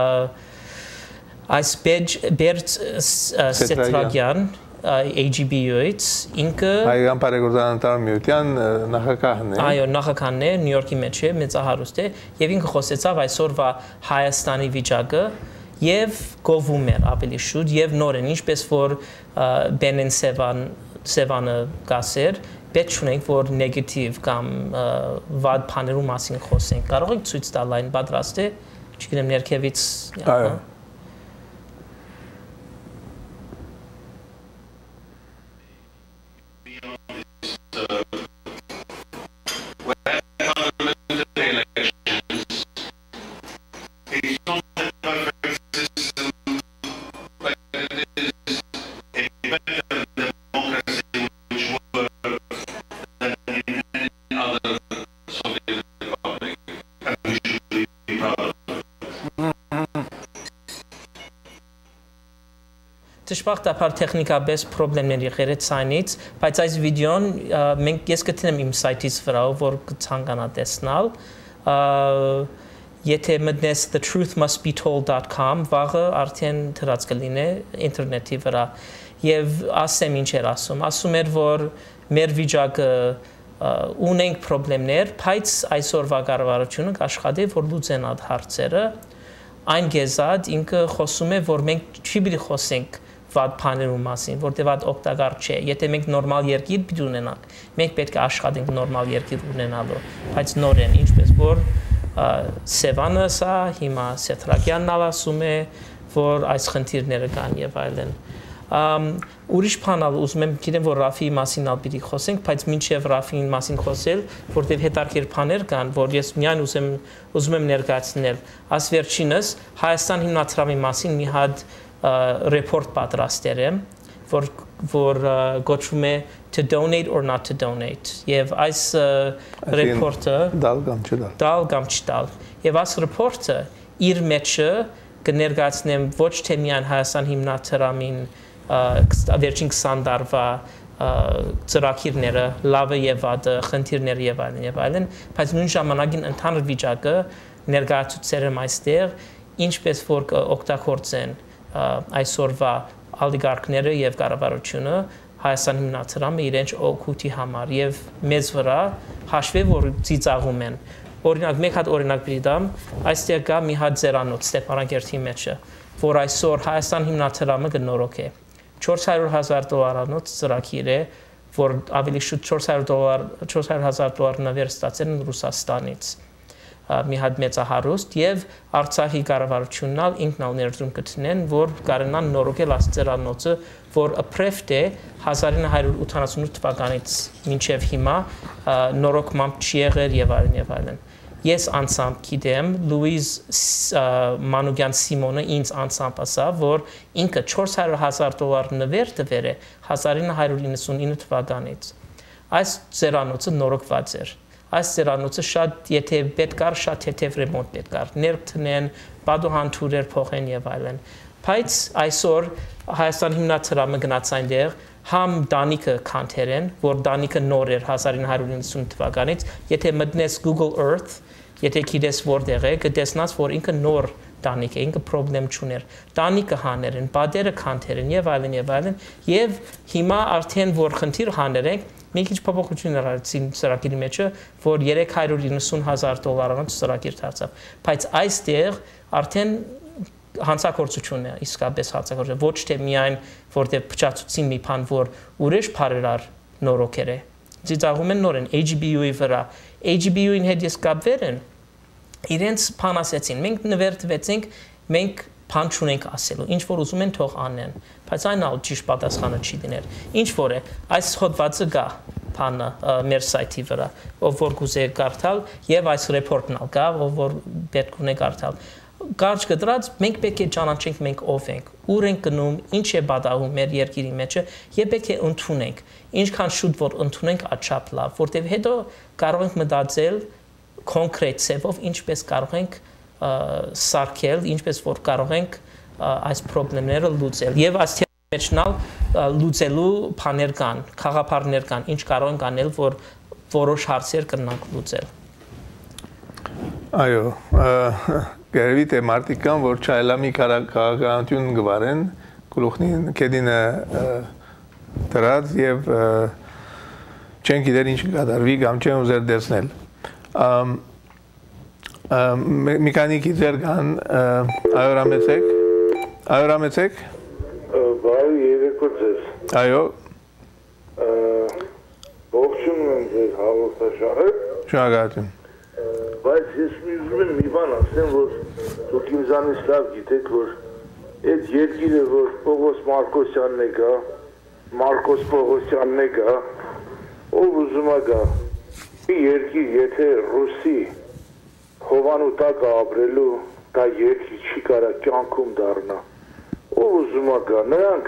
այս Բերտ Սետրագյան AGBU-ից ինքը Հայկական բարեգործանության միության նախագահն է։ Այո, նախագահն է, Նյու Յորքի մեջ է, մեծահարուստ է, եւ ինքը խոսեցավ այսօրվա Հայաստանի վիճակը եւ գովում էր ավելի շուտ եւ նորեն ինչպես որ Բենեն Սևանը գասեր, պետք չունենք որ նեգատիվ կամ վատ բաներու մասին խոսենք։ Կարող եք ցույց տալ այն պատրաստ է, չգիտեմ ներքևից։ Այո։ Դժբախտաբար տեխնիկապես խնդիրներ եղել է ցայնից, բայց այս վիդեոն ես կտնեմ իմ սայթից վրա, որ կցանկանա տեսնել։ Եթե մտնես thetruthmustbetold.com վաղը արդեն դրած կլինի ինտերնետի վրա եւ ասեմ ինչ էր ասում։ Ասում էր որ մեր վիճակը ունենք խնդիրներ, բայց այսօրվա կառավարությունը կաշխատի որ լուծեն այդ հարցերը։ Այն գեզած ինքը խոսում է որ մենք չի պիտի խոսենք վատ բաներու մասին, որտեղ այդ օգտակար չէ։ Եթե մենք նորմալ երկիր պիտի ունենանք, մենք պետք է աշխատենք նորմալ երկիր ունենալու, բայց նորեն ինչպես որ Սևանը սա հիմա Սետրագյանն ասում է, որ այս խնդիրները կան եւ այլն։ Ուրիշ բանալ ուզում եմ գիտեմ որ Ռաֆիի մասին ալ պիտի խոսենք, բայց մինչև Ռաֆիի մասին խոսել, որտեղ հետաքրքիր բաներ կան, որ ես միայն ուզում եմ ներկայացնել։ Աս վերջինս Հայաստան հիմնադրամի մասին մի հատ report պատրաստել եմ, որ գոչվում է to donate or not to donate։ Եվ այս reportը դալ կամ չտալ։ Եվ այս reportը իր մեջը կներկայացնեմ ոչ թե միայն Հայաստան հիմնադրամին վերջին 20 տարվա ծրագիրները, լավը եւ վատը, խնդիրները եւ այլն, բայց նույն ժամանակին ընդհանուր վիճակը ներկայացուցել եմ այստեղ, ինչպես որ օգտագործեն այսօրվա ալիգարքները եւ կառավարությունը Հայաստան հիմնադրամը իրենց օգուտի համար եւ մեզ վրա հաշվի որ ծիծաղում են։ Օրինակ մեկ հատ օրինակ պիտի դամ, այստեղ կա մի հատ ձերանոց Ստեփանագերտի մեջը, որ այսօր Հայաստան հիմնադրամը կնորոգ է։ $400,000 ծրագիր է, որ ավելի շուտ $400,000 նվեր ստացել են Ռուսաստանից։ Մի հատ մեծահարուստ եւ Արցախի կառավարությունն ալ ինքն ալ ներդրում կտնեն, որ կարենան նորոգել այս ծերանոցը, որ ապրեֆտ է 1988 թվականից մինչև հիմա նորոգմամբ չի եղել եւ այլն։ Ես անցամբ գիտեմ Լուիզ Մանուկյան Սիմոնը ինձ անցամբ ասավ, որ ինքը $400,000 նվեր տվել է 1999 թվականից։ Այս ծերանոցը նորոգված էր։ Այս ծերանոցը շատ եթե պետք էր շատ թեթև ռեմոնտ պետք էր ներդնեն, բադոհանթուրեր փոխեն եւ այլն։ Բայց այսօր Հայաստան հիմնադրամը գնաց այնտեղ համ Դանիկը կանթերեն, որ Դանիկը նոր էր 1990 թվականից, եթե մտնես Google Earth, եթե գիտես որտեղ է, կտեսնաս որ ինքը նոր Դանիկ է, ինքը խնդրեմ չուներ։ Դանիկը հաներ են, բادرը կանթեր են եւ այլն եւ հիմա արդեն որ խնդիր հաներ են մի քիչ փոփոխություններ արեցին ծրագիրի մեջը, որ $390,000 ծրագիր դարձավ, բայց այստեղ արդեն հանցագործություն է, իսկապես հանցագործություն, ոչ թե միայն որտեղ փչացուցին մի բան, որ ուրիշ բարերար նորոգեր է։ Ծիծաղում են նորեն AGBU-ի վրա, AGBU-ին հետ ես կապվել են, իրենց բան ասեցին, մենք նվեր տվեցինք մենք բան չունենք ասելու, ինչ որ ուզում են թող անեն, բայց այն ալ ճիշտ պատասխանը չի դներ։ Ինչ որ է, այս հոդվածը գա բանը մեր սայթի վրա, ով որ կուզե կարդալ եւ այս ռեպորտն ալ գա, ով որ պետք ունե կարդալ։ Կարճ կտրած մենք պետք է ճանաչենք մենք ով ենք, ուր ենք գնում, ինչ է բադահում մեր երկիրի մեջը եւ պետք է ընդունենք։ Ինչքան շուտ որ ընդունենք, աչափ լավ, որտեւ հետո կարող ենք մտածել կոնկրետ ցևով ինչպես կարող ենք սարքել, ինչպես որ կարող ենք այս խնդիրները լուծել։ Եվ այս մեջնալ լուծելու բաներ կան, խաղապարներ կան, ինչ կարող ենք անել, որ որոշ հարցեր կնանք լուծել։ Այո, գերեւի թե մարդիկ կան, որ չայլամի քաղաքականություն գվարեն, գլուխնին կեդինը դրած եւ չեն գիտեր ինչ կդարվի կամ չեն ուզեր դեսնել։ Մի քանի գիծեր կան, այորամեցեք։ Բարի երեկո ձեզ։ Այո։ Ողջունում եմ ձեր հաղորդաշարը։ Շնորհակալություն։ Բայց ես ուզում եմ մի բան ասեմ, որ դուք ինձանից լավ գիտեք, որ այդ երկիրը, որ Պողոս Մարկոսյանն է գա, Մարկոս Պողոսյանն է գա, ով ուզում է գա, մի երկիր, եթե ռուսի հովանու տակ ապրելու, դա երկիր չի կարա կյանքում դառնա, ով ուզում է գա, նրանք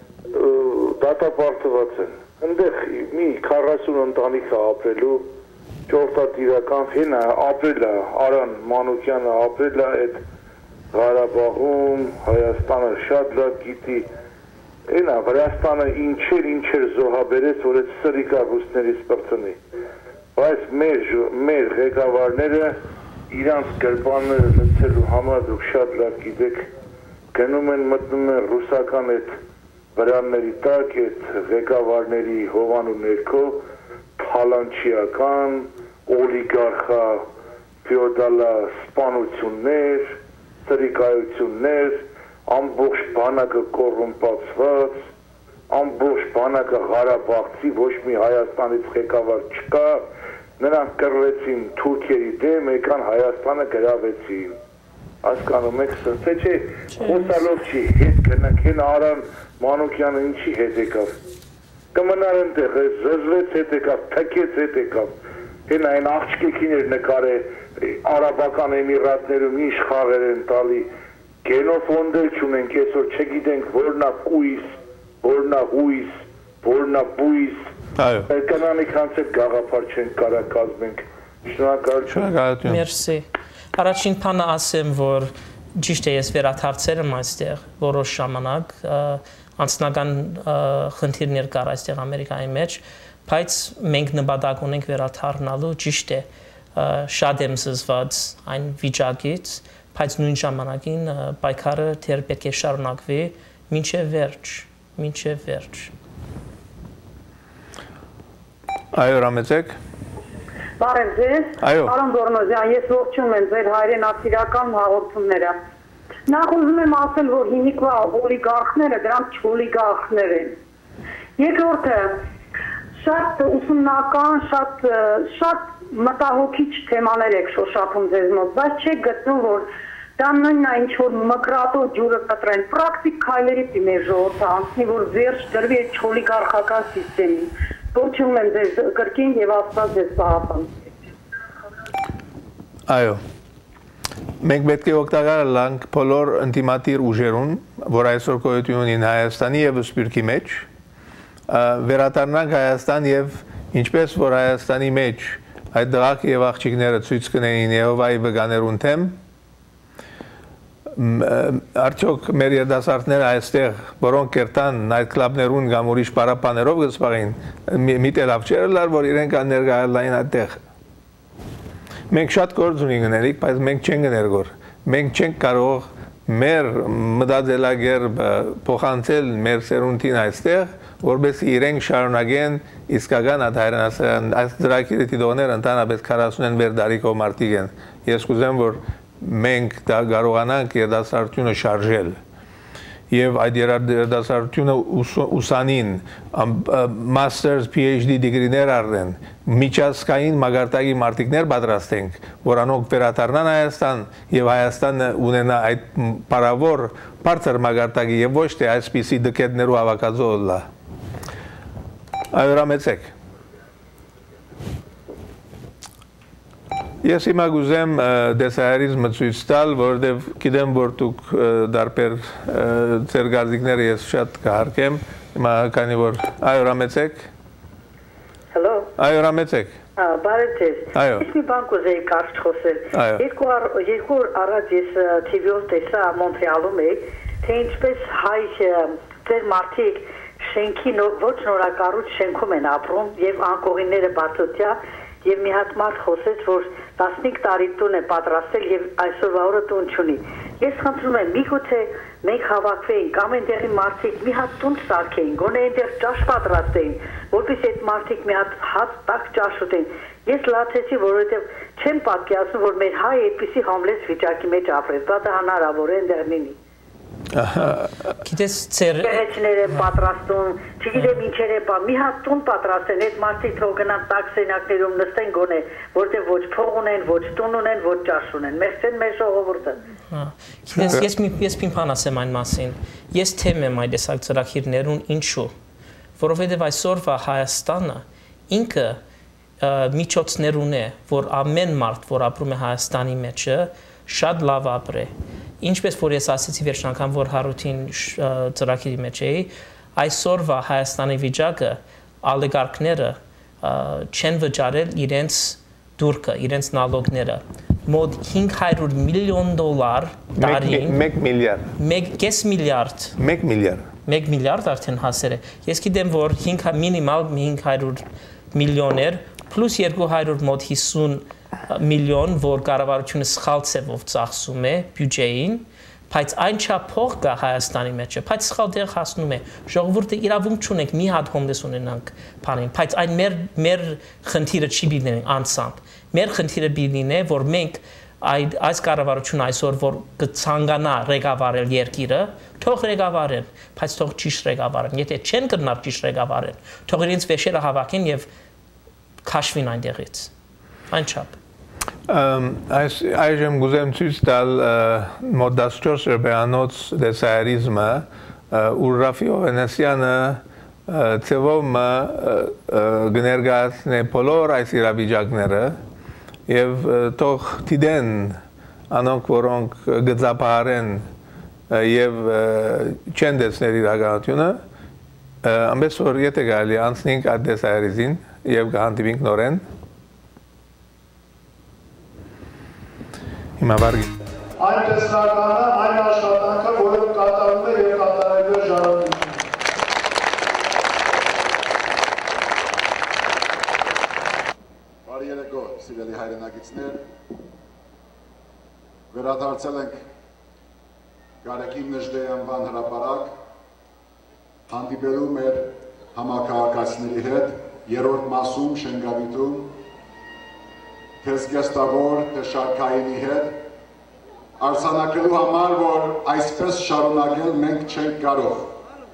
դատապարտված են, ընդեղ մի 40 ընտանիք է ապրելու, ճորտատիրական ֆինը ապրել է, Արան Մանուկյանը ապրել է այդ Ղարաբաղում, Հայաստանը շատ լավ գիտի, այնա Վրաստանը ինչեր զոհաբերեց, որ այդ սրիկա ռուսներից պրծնի, բայց մեր ղեկավարները իրանց գրպանները լցելու համար դուք շատ լավ գիտեք, գնում են մտնում են ռուսական այդ վրանների տակ, այդ ղեկավարների հովանու ներքո, թալանչիական, օլիգարխա, ֆեոդալա սպանություններ, սրիկայություններ, ամբողջ բանակը կոռումպացված, ամբողջ բանակը Ղարաբաղցի, ոչ մի Հայաստանից ղեկավար չկա, նրանք կռվեցին թուրքերի դեմ, եկան Հայաստանը գրավեցին։ Հասկանում եք, թե չէ, խոսալով չի, հետ գնանք, հեն Արան Մանուկյանը ինչի հետ եկավ։ Կմնար ընդեղ, զզվեց հետ եկավ, թքեց հետ եկավ, հեն այն աղջկեքին էր նկար է Արաբական Էմիրատներում ինչ խաղեր են տալի, գենոֆոնդ էլ չունենք, այսօր չգիտենք որնա կույս, որնա հույս, որնա բույս, կնանիք հանցեք գաղափար չենք կարա կազմենք, շնորհակալություն։ Մերսի։ Առաջին բանը ասեմ, որ ճիշտ է ես վերադարձել եմ այստեղ որոշ ժամանակ, անձնական խնդիրներ կար այստեղ Ամերիկայի մեջ, բայց մենք նպատակ ունենք վերադառնալու, ճիշտ է, շատ եմ զզված այն վիճակից, բայց նույն ժամանակին պայքարը դեռ պետք է շարունակվի մինչև վերջ։ Այո, Ռամեցեք։ Բարև ձեզ, պարոն Գորնոզյան, ես ողջունում եմ ձեր հայրենասիրական հաղորդումները։ Նախ ուզում եմ ասել, որ հիմիկվա օլիգարխները դրանք չօլիգարխներ են։ Երկրորդը, շատ ուսումնական, շատ մտահոգիչ թեմաներ եք շոշափում ձեզ մոտ, բայց չեք գտնում, որ դա նույնն է ինչ որ մկրատով ջուրը կտրեն, պրակտիկ քայլերի պիտի մեր ժողովուրդը անցնի, որ վերջ դրվի այդ չօլիգարխական սիստեմին։ Ողջունում եմ ձեզ կրկին եւ Աստված ձեզ պահապանի։ Այո։ Մենք պետք է օգտակար լանք բոլոր ինտիմատիր ուժերուն, որ այսօր գոյություն ունին Հայաստանի եւ Սփյուռքի մեջ, վերադառնանք Հայաստան եւ ինչպես որ Հայաստանի մեջ այդ դրակ եւ աղջիկները ցույց կնեին Եհովայի վկաներուն թեմ, արդյոք մեր երդասարտները այստեղ, որոնք կերտան այդ կլաբներուն կամ ուրիշ պարապաներով գծպաղին, մի տելավ չեր լար, որ իրենք ներգայալային այդտեղ։ Մենք շատ գործ ունենք գներիք, բայց մենք չենք գներգոր։ Մենք չենք կարող մեր մտածելակերպը փոխանցել մեր սերունդին այստեղ, որովհետեւ իրենք շարունակեն իսկական հայրենասերան այս դրակիրի դիդոներ ընդհանրապես 40-ն վեր դարիքով մարդիկ են։ Ես կուզեմ, որ մենք դա կարողանանք երդասարտությունը շարժել։ եւ այդ երիտասարդությունը ուսանին masters PhD degree-ներ առնեն միջազգային մագարտակի մարտիկներ պատրաստենք որանոք վերադառնան Հայաստան եւ Հայաստանը ունենա այդ բարավոր բարձր մագարտակի եւ ոչ թե այսպիսի դկետներու հավաքածու լա այրամեցեք Ես հիմա գուզեմ դեսայարիզմը ցույց տալ, որովհետև գիտեմ, որ դուք դարբեր ձեր գազիկները ես շատ կհարգեմ, հիմա քանի որ այո ռամեցեք։ Hello։ Այո ռամեցեք։ Բարև ձեզ։ Ես մի բան կուզեի կարճ խոսել։ Երկու օր առաջ ես TV-ով տեսա Մոնտրեալում էի, թե ինչպես հայ ձեր մարդիկ շենքի ոչ նորակառույց շենքում են ապրում եւ անկողինները բացօթյա Եվ մի հատ մարդ խոսեց, որ 15 տարի տուն է պատրաստել եւ այսօրվա օրը տուն չունի։ Ես խնդրում եմ, միգուցե մենք հավաքվեինք, կամ այնտեղի մարդիկ մի հատ տուն սարքեին, գոնե այնտեղ ճաշ պատրաստեին, որպեսզի այդ մարդիկ մի հատ հաց տաք ճաշ ուտեին։ Ես լացեցի, որովհետեւ չեմ պատկերացնում, որ մեր հայ այդպիսի համլես վիճակի մեջ ապրես, դա հնարավոր է այնտեղ լինի։ Գիտես ծեր Գեղեցիները պատրաստում, չգիտեմ ինչեր է բա, մի հատ տուն պատրաստեն, այդ մարդիկ թող գնան տաքսենակներում նստեն գոնե, որտեղ ոչ փող ունեն, ոչ տուն ունեն, ոչ ճաշ ունեն, մերժեն մեր ժողովուրդը։ Գիտես ես մի բան ասեմ այն մասին։ Ես թեմ եմ այդ տեսակ ծրագիրներուն ինչու, որովհետև այսօրվա Հայաստանը ինքը միջոցներ ունի, որ ամեն մարդ, որ ապրում է Հայաստանի մեջ, շատ լավ ապրե։ Ինչպես որ ես ասացի վերջին անգամ, որ Հարութին ծրագիրի մեջ էի, այսօրվա Հայաստանի վիճակը ալեգարքները չեն վճարել իրենց դուրքը, իրենց նալոգները։ Մոտ 500 միլիոն դոլար տարին 1 միլիարդ 1.5 միլիարդ 1 միլիարդ 1 միլիարդ արդեն հասել է։ Ես գիտեմ, որ մինիմալ 500 միլիոներ պլյուս 200 մոտ 50 միլիոն, որ կառավարությունը սխալ ցևով ծախսում է բյուջեին, բայց այն չափող կա Հայաստանի մեջ, բայց սխալ դեղ հասնում է։ Ժողովուրդը իրավունք չունենք մի հատ հոմլես ունենանք բանին, բայց այն մեր խնդիրը չի լինի անցամբ։ Մեր խնդիրը լինի, որ մենք այս կառավարությունը այսօր որ կցանկանա ղեկավարել երկիրը, թող ղեկավարեն, բայց թող ճիշտ ղեկավարեն։ Եթե չեն կրնա ճիշտ ղեկավարեն, թող իրենց վեշերը հավաքեն եւ քաշվին այնտեղից։ Այն չափ։ Այժմ գուզեմ ցույց տալ մոտ 14 բեանոց դեսայարիզմը, ուր Ռաֆի Օվենեսյանը ցևոմ գներգացնե բոլոր այս իրավիճակները եւ թող դիտեն անոնք որոնք գծապահարեն եւ չեն դեսներ իրականությունը ամենս որ եթե գալի անցնենք այդ դեսայարիզին եւ կհանդիպենք նորեն հիմա վարգի այն տեսնականը այն աշխատանքը որը կատարում է եւ կատարելու է ժառանգությունը Երեկո, սիրելի հայրենակիցներ, վերադարձել ենք Գարեգին Նժդեի անվան հրապարակ, հանդիպելու մեր համաքաղաքացիների հետ, երրորդ մասում Շենգավիթում, թե զգեստավոր, թե շարքայինի հետ, արձանագրելու համար, որ այսպես շարունակել մենք չենք կարող։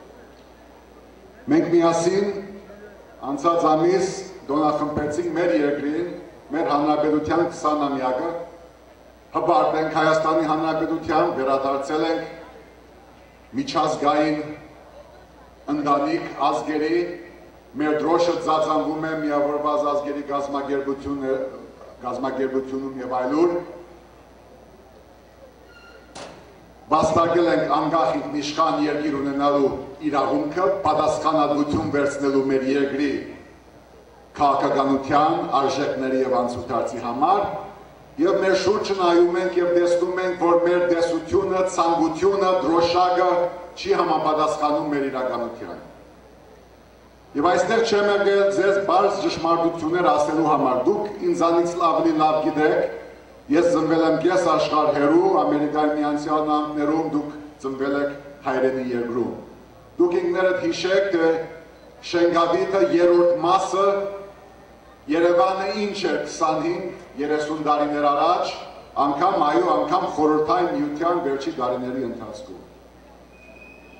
Մենք միասին անցած ամիս դոնախմբեցինք մեր երկրին, մեր հանրապետության 20-ամյակը, հպարտ ենք Հայաստանի հանրապետության, վերադարձել ենք միջազգային ընտանիք ազգերի, մեր դրոշը ծածանվում է միավորված ազգերի գազམ་ագերբությունում եւ այլուր, վաստակել ենք անկախ ինքնիշխան երկիր ունենալու իրավունքը, պատասխանատվություն վերցնելու մեր երկրի քաղաքականության, արժեքների եւ անցուդարձի համար եւ մեր շուրջը նայում ենք եւ տեսնում ենք, որ մեր տեսությունը, ցանկությունը, դրոշակը չի համապատասխանում մեր իրականությանը։ Եվ այստեղ չեմ եկել ձեզ բարձ ճշմարտություններ ասելու համար։ Դուք ինձանից ավելի լավ գիտեք, ես ծնվել եմ կես աշխարհ հեռու, Ամերիկայի Միացյալ Նահանգներում, դուք ծնվել եք հայրենի երկրում։ Դուք ինքներդ հիշեք, թե Շենգավիթը երրորդ մասը Երևանը ինչ էր 25-30 տարիներ առաջ, անգամ այո, անգամ խորհրդային միության վերջի տարիների ընթացքում։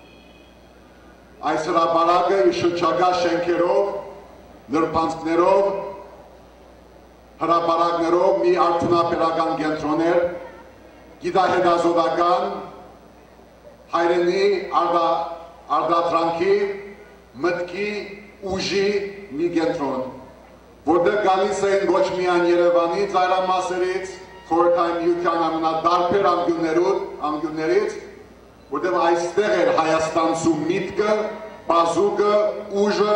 այս հրապարակը իր շրջակա շենքերով, նրբանցքներով, հրապարակներով մի արդյունաբերական կենտրոներ, գիտահետազոտական, հայրենի արդատրանքի, մտքի, ուժի մի կենտրոն, որտեղ գալիս էին ոչ միայն Երևանի ծայրամասերից, խորհրդային միության ամենադարբեր անկյուններից, որտեղ այստեղ էր հայաստանցու միտքը, բազուկը, ուժը,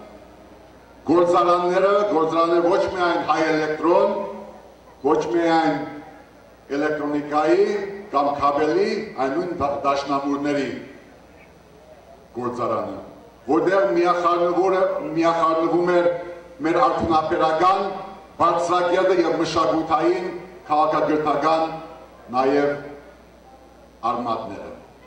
գործարանները ոչ միայն հայ էլեկտրոն, ոչ միայն էլեկտրոնիկայի կամ քաբելի, այլ նույն դաշնամուրների գործարանը, որտեղ միախառնվում էր մեր արդյունաբերական բարձրակետը եւ մշակութային քաղաքագրթական նաեւ արմատները։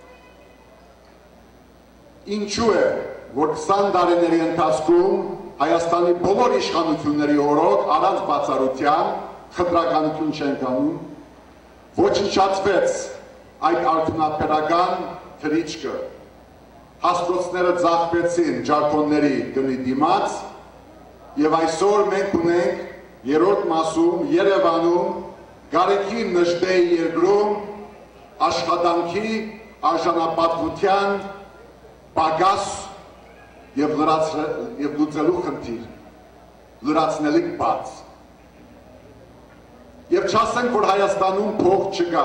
Ինչու է, որ 20 տարիների ընթացքում Հայաստանի բոլոր իշխանությունների օրոք առանց բացառության խտրականություն չեն կանում, ոչնչացվեց այդ արդյունաբերական թռիչքը, հաստոցները ձախվեցին ջարդոնների գնի դիմաց, եւ այսօր մենք ունենք երրորդ մասում Երևանում Գարեգի Նժդեի երկրում աշխատանքի արժանապատվության պակաս եւ լուծելու խնդիր, լրացնելիք բաց։ Եվ չասենք, որ Հայաստանում փող չկա,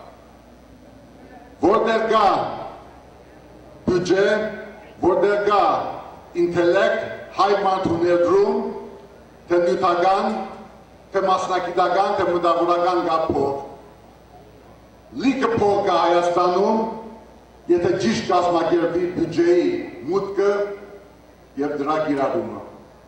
որտեղ կա բյուջե, որտեղ կա ինտելեկտ, հայ մարդու ներդրում, թե նյութական, թե մասնակիտական, թե մտավորական կա փող։ Լիքը փող կա Հայաստանում, եթե ճիշտ կազմակերպվի բյուջեի մուտքը եւ դրա կիրառումը։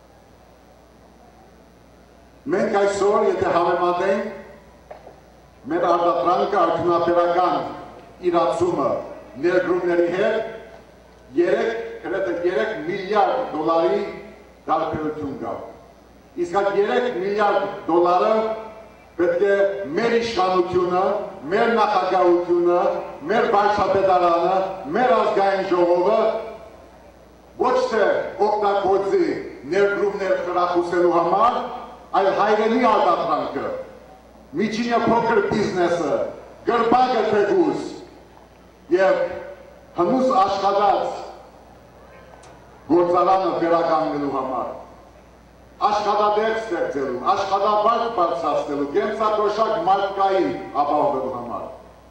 Մենք այսօր, եթե հավեմատենք մեր արտադրանքը արդյունաբերական իրացումը ներդրումների հետ, գրեթե 3 միլիարդ դոլարի դարբերություն կա։ Իսկ այդ 3 միլիարդ դոլարը պետք է մեր իշխանությունը, մեր նախագահությունը, մեր վարչապետարանը, մեր ազգային ժողովը ոչ թե օգտագործի ներդրումներ խրախուսելու համար, այլ հայրենի արտադրանքը, միջին եւ փոքր բիզնեսը, գրպակը թեկուզ եւ հնուս աշխատած գործարանը վերականգնելու համար, աշխատատեղ ստեղծելու, աշխատավարձ բարձրացնելու, կենսաթոշակ մարդկային ապահովելու համար։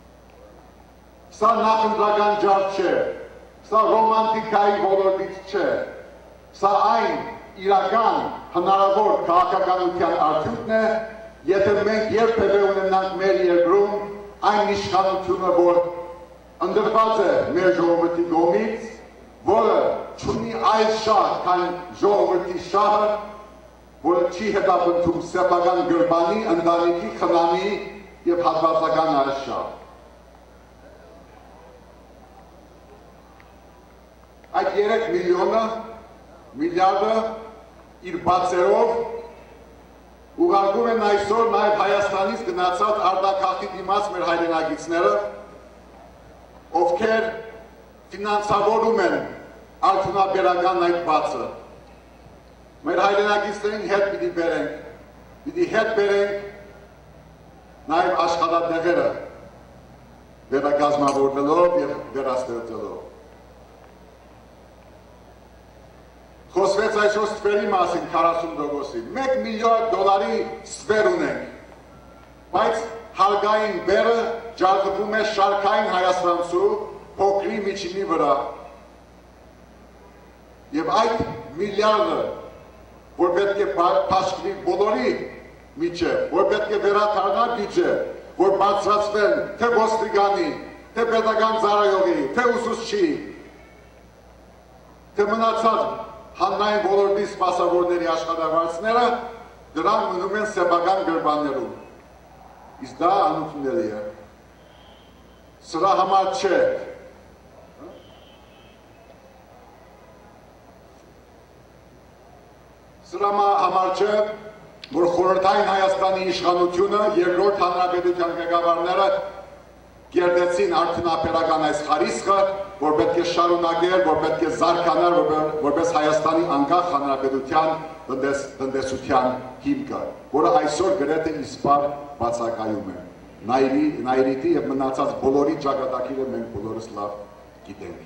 Սա նախընտրական ջարդ չէ, սա ռոմանտիկայի ոլորտից չէ, սա այն իրական հնարավոր քաղաքականության արդյունքն է, եթե մենք երբևէ ունենանք մեր երկրում այն իշխանությունը, որ ընդրված է մեր ժողովրդի կողմից, որը չունի այլ շահ, քան ժողովրդի շահը, որը չի հետապնդում սեփական գրբանի, ընտանիքի, խնամի եւ հատվածական այլ շահ։ Այդ 3 միլիարդը իր բացերով ուղարկում են այսօր նաև Հայաստանից գնացած արտաքաղթի դիմաց մեր հայրենագիցները, ովքեր ֆինանսավորում են արդյունաբերական այդ բացը։ Մեր հայրենագիցներին հետ պիտի բերենք նաև աշխատատեղերը վերակազմավորվելով եւ վերաստեղծելով։ Խոսվեց այսօր ստվերի մասին 40%-ի, 1 միլիարդ դոլարի ստվեր ունենք, բայց հարգային բերը ջարդվում է շարքային հայաստանցու փոքրի միջինի վրա։ Եվ այդ միլիարդը, որ պետք է փաստվի բոլորի միջև, որ պետք է վերադառնա բյուջե, որ բարձրացվեն թե ոստիգանի, թե պետական ծառայողի, թե ուսուցչի, թե մնացած հանրային ոլորտի սպասավորների աշխատավարձները, դրանք մնում են սեփական գրպաններում։ Իսկ դա անընդունելի է։ Սրա համար չէ։ Սրա համար չէ, որ խորհրդային Հայաստանի իշխանությունը, երկրորդ հանրապետության ղեկավարները կերտեցին արդյունաբերական այս խարիսխը որ պետք է շարունակել, որ պետք է զարգանալ, որպես Հայաստանի անկախ հանրապետության տնտեսության հիմքը, որը այսօր գրեթե իսպար բացակայում է։ Նայիրիտի եւ մնացած բոլորի ճակատագիրը մենք բոլորս լավ գիտենք։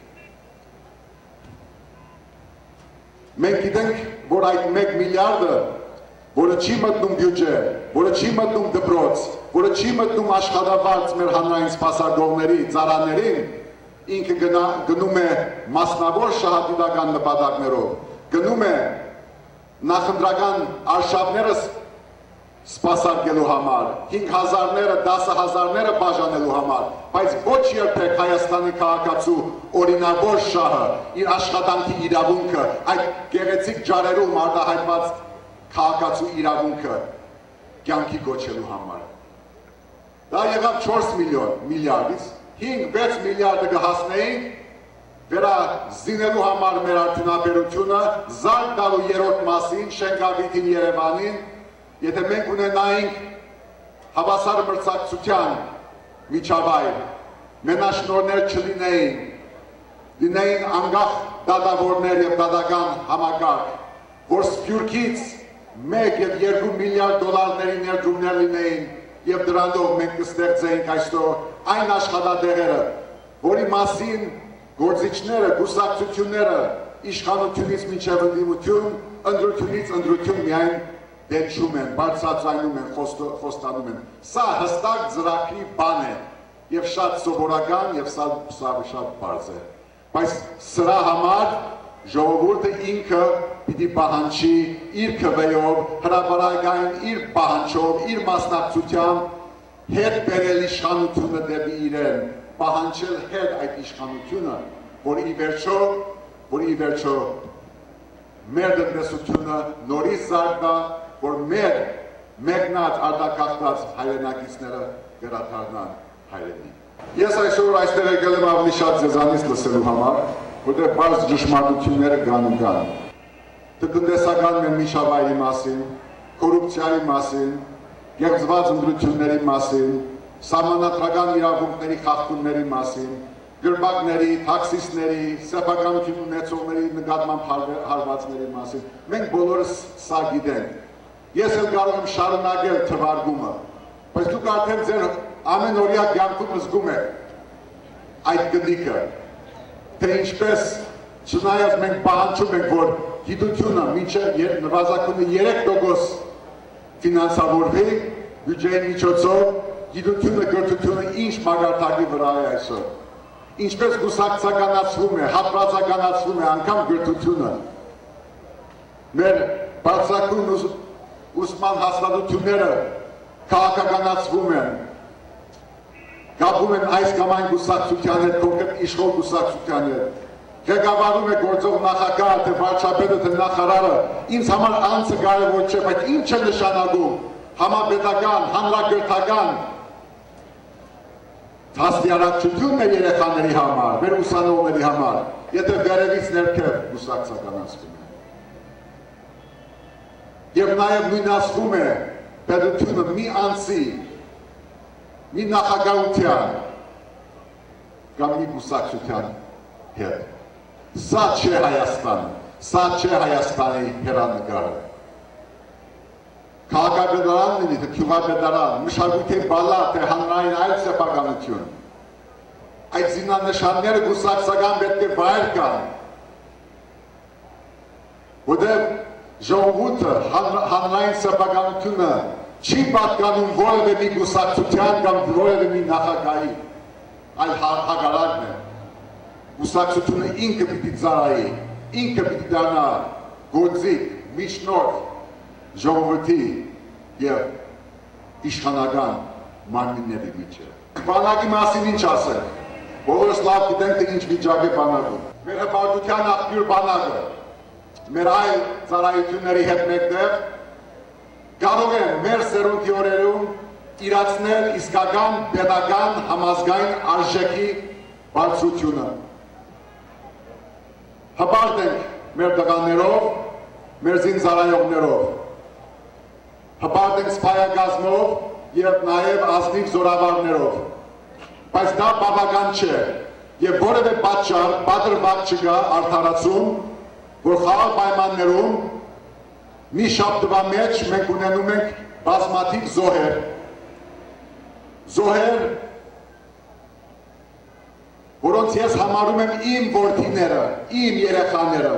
Մենք գիտենք, որ այդ 1 միլիարդը, որը չի մտնում բյուջե, որը չի մտնում դպրոց, որը չի մտնում աշխատավարձ մեր հանրային սպասարկողների, ծառաներին, ինքը գնում է մասնավոր շահադիտական նպատակներով, գնում է նախընտրական արշավները սպասարկելու համար, 5,000-ները, 10,000-ները բաժանելու համար, բայց ոչ երբեք Հայաստանի քաղաքացու օրինավոր շահը, իր աշխատանքի իրավունքը, այդ գեղեցիկ ջարերում արտահայտված քաղաքացու իրավունքը կյանքի կոչելու համար։ Դա եղավ 4 միլիարդից, 5-6 միլիարդը կհասնեինք վերազինելու համար մեր արդյունաբերությունը, զարկ տալու երրորդ մասին, Շենգավիթին, Երևանին, եթե մենք ունենայինք հավասար մրցակցության միջավայր, մենաշնորհներ չլինեին, լինեին անկախ դատավորներ եւ դատական համակարգ, որ Սփյուռքից 1 եւ 2 միլիարդ դոլարների ներդրումներ լինեին եւ դրանով մենք կստեղծեինք այսօր այն աշխատատեղերը, որի մասին գործիչները, կուսակցությունները իշխանությունից մինչև ընդդիմություն, ընտրությունից ընտրություն միայն դեչում են, բարձրացնում են, խոստանում են։ Սա հստակ ծրագրի բան է եւ շատ սովորական եւ շատ բարձր է։ Բայց սրա համար ժողովուրդը ինքը պիտի պահանջի իր քվեով, հրապարակային իր պահանջով, իր մասնակցությամբ հետ բերել իշխանությունը դեպի իրեն, պահանջել հետ այդ իշխանությունը, որ ի վերջո մեր տնտեսությունը նորից զարգա, որ մեր մեկնած արտակախված հայրենակիցները վերադառնան հայրենի։ Ես այսօր այստեղ եկել եմ ավելի շատ ձեզանից լսելու համար, որտեղ բարձ ճշմարտությունները կան։ Տնտեսական մեր միջավայրի մասին, կոռուպցիայի մասին, գեղձված ընտրությունների մասին, սահմանադրական իրավունքների խախտումների մասին, գրպակների, թաքսիստների, սեփականություն ունեցողների նկատմամբ հարվածների մասին։ Մենք բոլորս սա գիտենք։ Ես էլ կարող եմ շարունակել թվարկումը, բայց դուք արդեն ձեր ամենօրյա կյանքում զգում եք այդ գդիկը, թե ինչպես չնայած մենք պահանջում ենք, որ գիտությունը մինչև նվազագույնը 3% ֆինանսավորվի բյուջեի միջոցով, գիտությունը, կրթությունը ինչ մագարտակի վրա է այսօր, ինչպես կուսակցականացվում է, հատվածականացվում է անգամ կրթությունը, մեր բարձրագույն ուսման հաստատությունները քաղաքականացվում են, գաբում են այս կամ այն կուսակցության հետ, կոնկրետ իշխող կուսակցության հետ, ղեկավարում է գործող նախագահը, թե վարչապետը, թե նախարարը, ինձ համար անձը կարևոր չէ, բայց ինչ է նշանակում համապետական, հանրակրթական դաստիարակչությունն է երեխաների համար, մեր ուսանողների համար, եթե վերևից ներքև կուսակցականացվում է։ Եվ նաև նույնացվում է պետությունը մի անձի, մի նախագահության կամ մի կուսակցության հետ։ Սա չէ Հայաստանը, սա չէ Հայաստանի հեռանկարը։ Քաղաքապետարան լինի, թե գյուղապետարան, մշակույթի բալա, թե հանրային այլ սեփականություն։ Այդ զինանշանները կուսակցական պետք է վայր կան, որտեղ ժողովուրդը հանրային սեփականությունը չի պատկանում որևէ մի կուսակցության կամ որևէ մի նախագահի, այլ հակառակն է։ Կուսակցությունը ինքը պիտի ծառայի, ինքը պիտի դառնա գործիք, միջնորդ ժողովրդի եւ իշխանական մարմինների միջև։ Բանակի մասին ինչ ասենք։ Բոլորս լավ գիտենք, թե ինչ վիճակ է բանակում։ Մեր հպարտության աղբյուր բանակը, մեր այլ ծառայությունների հետ մեկտեղ կարող են մեր սերունդի օրերում իրացնել իսկական պետական համազգային արժեքի բարձրությունը։ Հպարտ ենք մեր տղաներով, մեր զինծառայողներով, հպարտ ենք սպայակազմով և նաև ազնիվ զորավարներով, բայց դա բավական չէ, եւ որևէ պատճառ պատրվակ չկա արդարացում, որ խաղաղ պայմաններում մի շաբթվա մեջ մենք ունենում ենք բազմաթիվ զոհեր, որոնց ես համարում եմ իմ որդիները, իմ երեխաները,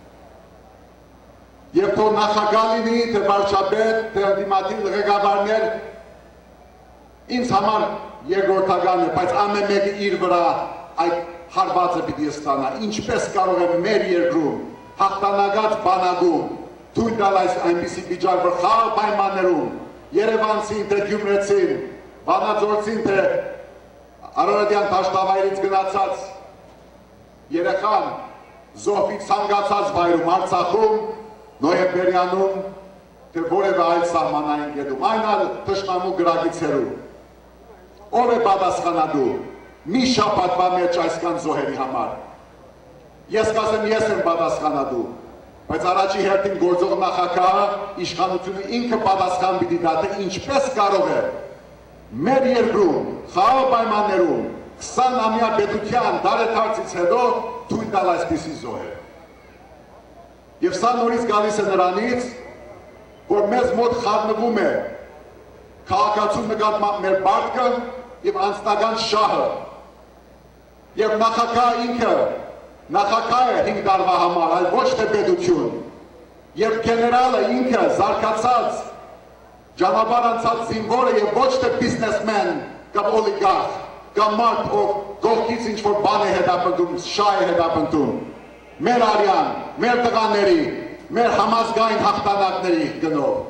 եւ թող նախագահ լինի, թե վարչապետ, թե ընդդիմադիր ղեկավարներ, ինձ համար երկրորդական է, բայց ամեն մեկը իր վրա այդ հարվածը պիտի ստանա, ինչպես կարող է մեր երկրում հաղթանակած բանակում թույլ տալ այնպիսի վիճակ, որ խաղաղ պայմաններում երևանցին, թե գյումրեցին, վանաձորցին, թե Արարատյան դաշտավայրից գնացած երեխան զոհվի ցանկացած վայրում, Արցախում, Նոյեմբերյանում, թե որևէ այլ սահմանային կետում, այն այլ թշնամու գրագիծերում, ով է պատասխանատու մի շաբաթվա մեջ այսքան զոհերի համար։ Ես կասեմ, ես եմ պատասխանատու, բայց առաջի հերթին գործող նախագահը իշխանությունը ինքը պատասխան պիտի տա, թե ինչպես կարող է մեր երկրում, խաղաղ պայմաններում 20-ամյա պետության դարեթարցից հետո թույլ տալ այսպիսի զոհեր։ Եվ սա նորից գալիս է նրանից, որ մեզ մոտ խառնվում է քաղաքացու նկատմամբ մեր պարտքը եւ անձնական շահը։ Եվ նախագահը ինքը նախագահ է 5 տարվա համար, այլ ոչ թե պետություն։ Եվ գեներալը ինքը զարգացած ճանապարհ անցած զինվորը եւ ոչ թե բիզնեսմեն կամ օլիգարխ կամ մարդ, ով գողքից ինչ-որ բան է հետապնդում, շահ է հետապնդում։ Մեր արյան, մեր տղաների, մեր համազգային հաղթանակների գնով։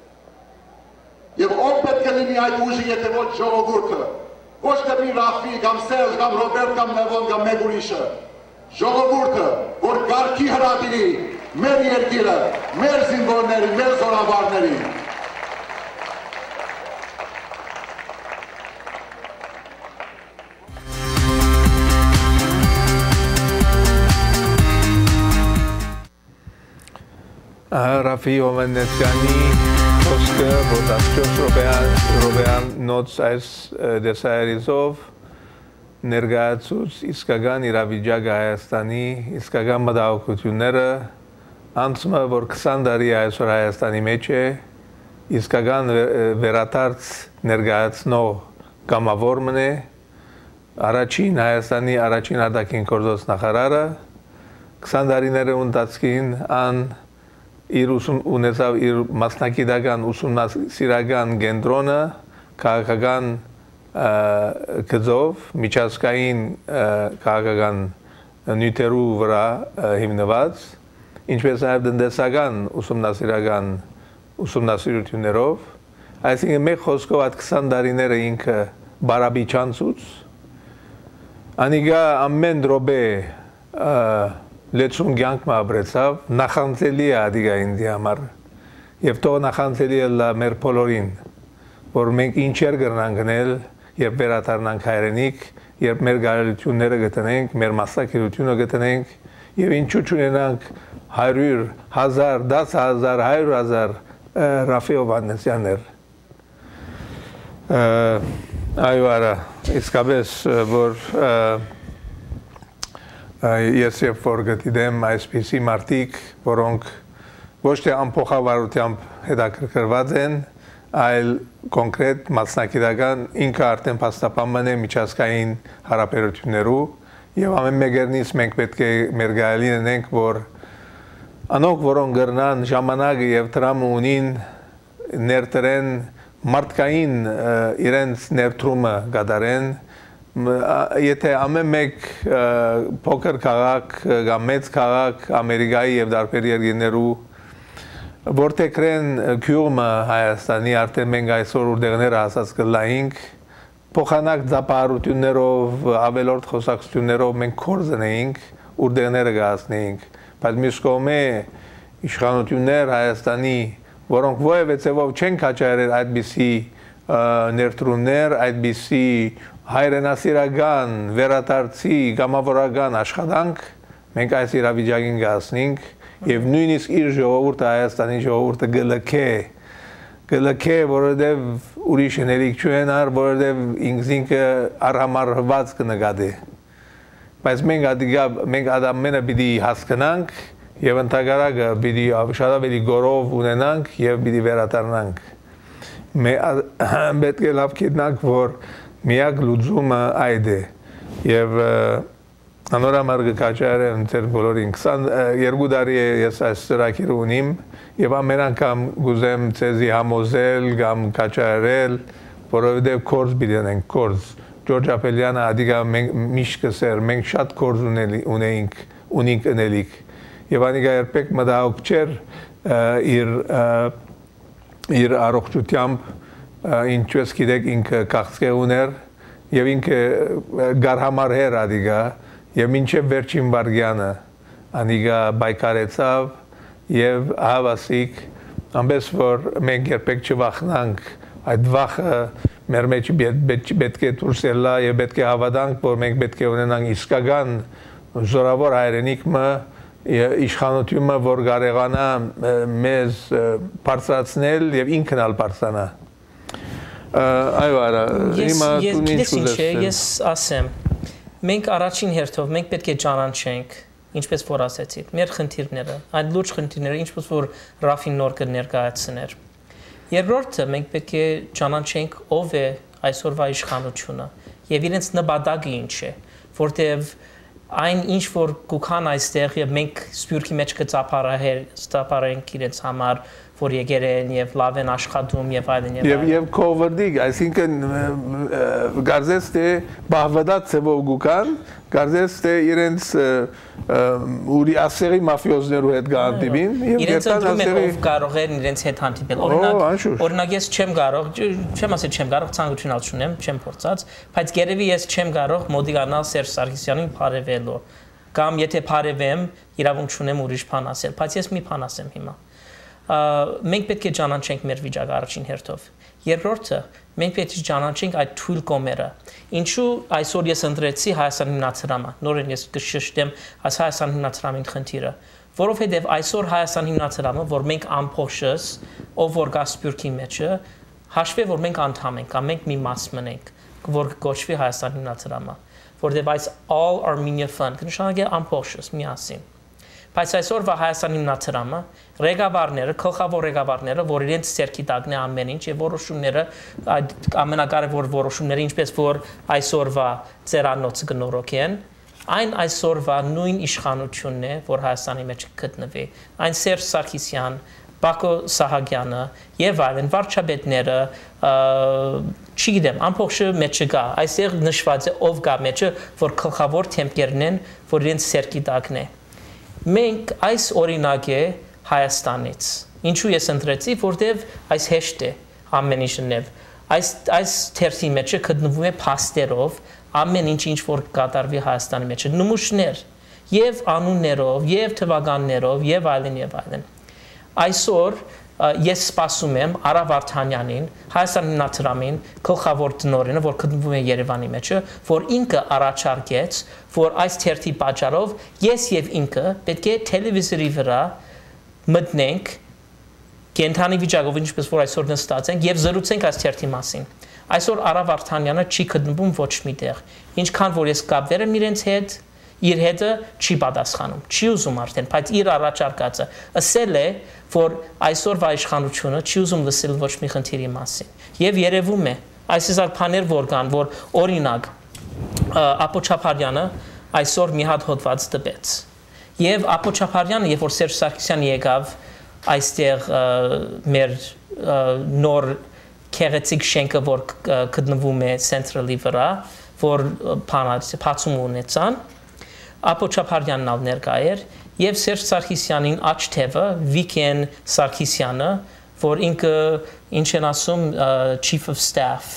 Եվ ով պետք է լինի այդ ուժը, եթե ոչ ժողովուրդը, ոչ թե մի Ռաֆի կամ Սերժ կամ Ռոբերտ կամ Լևոն կամ մեկ ուրիշը, ժողովուրդը, որ կարգի հրավիրի մեր երկիրը, մեր զինվորների, մեր զորավարների։ Ռաֆի Հովհաննիսյանի խոսքը, որ 14 րոպեանոց այս դեսայրիզով ներկայացուց իսկական իրավիճակը Հայաստանի, իսկական մտահոգությունները, անցումը, որ 20 տարի այսօր Հայաստանի մեջ է, իսկական վերադարձ ներկայացնող կամավորն է, առաջին Հայաստանի առաջին արտաքին գործոց նախարարը 20 տարիների ընթացքին ան իր ունեցավ իր մասնակիտական ուսումնասիրական կենտրոնը քաղաքական գծով միջազգային քաղաքական նյութերու վրա հիմնված, ինչպես նաև տնտեսական ուսումնասիրություններով, այսինքն մեկ խոսքով այդ 20 տարիները ինքը բարաբի չանցուց, անիգա ամեն րոպե լեցուն կյանք ապրեցավ, նախանձելի է ադիգա ինձ համար, եւ թող նախանձելի է մեր բոլորին, որ մենք ինչեր կրնանք գնել, երբ վերադառնանք հայրենիք, երբ մեր գարելությունները գտնենք, մեր մասնակցությունը գտնենք, եւ ինչու չունենանք 100, 1000, 10,000, 100,000 Ռաֆի Հովհաննիսյաններ։ Այո, արա, իսկապես, որ ես երբ որ գտիդեմ այսպիսի մարդիկ, որոնք ոչ թե ամփոխավարությամբ հետաքրքրված են, այլ կոնկրետ մասնակիտական ինքը արդեն փաստաբանման է միջազգային հարաբերություններու եւ ամեն մեկերնից մենք պետք է մեր գալին ունենք, որ անոնք որոնք գրնան ժամանակը եւ տրամը ունին ներդրեն մարդկային իրենց ներդրումը կատարեն, եթե ամեն մեկ փոքր քաղաք կամ մեծ քաղաք Ամերիկայի եւ դարբեր երկրներու որտեղ կրեն քյուրմը Հայաստանի արդեն մենք այսօր ուրդեղները հասած կլայինք փոխանակ դապարություններով ավելորդ խոսակցություններով մենք կորզնեինք ուրդեղները գացնեինք բայց մյուս կողմէ իշխանություններ Հայաստանի որոնք ովևէ ձևով չեն կաչարել այդպիսի ներդրումներ այդպիսի հայրենասիրական, վերադարձի, կամավորական աշխատանք մենք այս իրավիճակին կհասնենք եւ նույնիսկ իր ժողովուրդը Հայաստանի ժողովուրդը գլքե, որովհետեւ ուրիշ հնելիք չունենար, որովհետեւ ինքը արհամարհված կնկատի։ բայց մենք ադամենը պիտի հասկանանք եւ ընդհանրակը պիտի շատ ավելի գորով ունենանք եւ պիտի վերադառնանք։ Պետք է լավ գիտնանք, որ միակ լուծումը այդ է եւ անորամար կաչարեմ ձեր բոլորին 22 տարի է ես այս ծրագիրը ունիմ եւ ամեն անգամ գուզեմ ցեզի համոզել կամ կաչարել, որովհետեւ կորձ պիտի ունենք կորձ։ Ջորջ Ապելյանը ադիգա միշտ կսեր, մենք շատ կորձ ունենք ընելիք եւ անիկա երբեք մտահոգ չէր իր առողջությամբ ինչպես գիտեք ինքը քաղցկե ուներ եւ ինքը գարհամար էր ադիգա եւ մինչեւ վերջին վարգյանը անիկա բայկարեցավ եւ հավասիկ ամբես որ մենք երբեք չվախնանք այդ վախը մեր մեջ պետք է դուրս ելա եւ պետք է հավատանք որ մենք պետք է ունենանք իսկական զորավոր հայրենիքը իշխանությունը որ կարողանա մեզ բարձրացնել եւ ինքն ալ բարձրանա այո արա հիմա ես ասեմ մենք առաջին հերթով մենք պետք է ճանաչենք ինչպես որ ասեցիք մեր խնդիրները այդ լուրջ խնդիրները ինչպես որ Ռաֆին նոր կներկայացներ երկրորդը մենք պետք է ճանաչենք ով է այսօրվա իշխանությունը եւ իրենց նպատակը ինչ է որտեւ այն ինչ որ կուքան այստեղ եւ մենք սպյուրքի մեջ կծափարենք իրենց համար որ եկել են եւ լավ են աշխատում եւ այլն եւ կովերդիկ այսինքն գարզես թե բավադած ծավալ գուքան գարզես թե իրենց ուրի ասերի մաֆիոզներու հետ գանդիվին եւ երթան ասերի ով կարող են իրենց հետ հանդիպել օրինակ ես չեմ ասել չեմ կարող ցանկությունալ չունեմ չեմ փորձած բայց գերեւի ես չեմ կարող մոդիգանալ Սերժ Սարգսյանին բարևելու կամ եթե բարևեմ իրավունք չունեմ ուրիշ բան ասել բայց ես մի բան ասեմ հիմա մենք պետք է ճանաչենք մեր վիճակը առաջին հերթով երկրորդը մենք պետք է ճանաչենք այդ թույլ կողմերը ինչու այսօր ես ընտրեցի Հայաստան հիմնադրամը նորեն ես կշշտեմ այս Հայաստան հիմնադրամին խնդիրը որովհետև այսօր Հայաստան հիմնադրամը որ մենք ամփոխս ով որ գա սպյուրքի մեջը հաշվի որ մենք անդամ ենք կամ մենք մի մաս մնենք որ կոչվի Հայաստան հիմնադրամը որովհետև այս All Armenia Fund կնշանակի ամփոխս միասին բայց այսօրվա Հայաստան հիմնադրամը ղեկավարները, գլխավոր ղեկավարները, որ իրենց ցերքի տակն է ամեն ինչ եւ որոշումները ամենակարևոր որոշումները ինչպես որ այսօրվա ծերանոցը կնորոգեն, այն այսօրվա նույն իշխանությունն է, որ Հայաստանի մեջ գտնվի։ Այն Սերժ Սարգսյան, Բակո Սահակյանը եւ այլն վարչապետները, չգիտեմ, ամբողջը մեջը գա, այստեղ նշված է ով գա մեջը, որ գլխավոր թեմպերն են, որ իրենց ցերքի տակն է։ Մենք այս օրինակ է Հայաստանից։ Ինչու ես ընտրեցի, որտեվ այս հեշտ է ամեն ինչնև։ Այս թերթի մեջ գտնվում է փաստերով ամեն ինչ որ կատարվի Հայաստանի մեջ, նմուշներ եւ անուններով, եւ թվականներով, եւ այլն։ Այսօր ես սպասում եմ Արա Վարդանյանին, Հայաստան հիմնադրամին, գլխավոր տնօրենը, որ գտնվում է Երևանի մեջ, որ ինքը առաջարկեց, որ այս թերթի պատճառով ես եւ ինքը պետք է տելևիզորի վրա մտնենք կենթանի վիճակով ինչպես որ այսօր նստած ենք եւ զրուցենք այս թերթի մասին։ Այսօր Արա Վարդանյանը չի գտնվում ոչ միտեղ։ Ինչքան որ ես կապվել եմ իրենց հետ, իր հետը չի պատասխանում, չի ուզում արդեն, բայց իր առաջարկածը ասել է, որ այսօրվա իշխանությունը չի ուզում լսել ոչ մի խնդիրի մասին։ Եվ երևում է, այսինքն բաներ որ կան, որ օրինակ Ապո Չապարյանը այսօր մի հատ հոդված տպեց։ Եվ Ապո Չապարյանը, երբ որ Սերժ Սարգսյանը եկավ այստեղ մեր նոր քեղեցիկ շենքը, որ գտնվում է Central-ի վրա, որ բացում ունեցան, Ապո Չապարյանն ալ ներկա էր եւ Սերժ Սարգսյանին աչ թևը Վիկեն Սարգսյանը որ ինքը ինչ են ասում chief of staff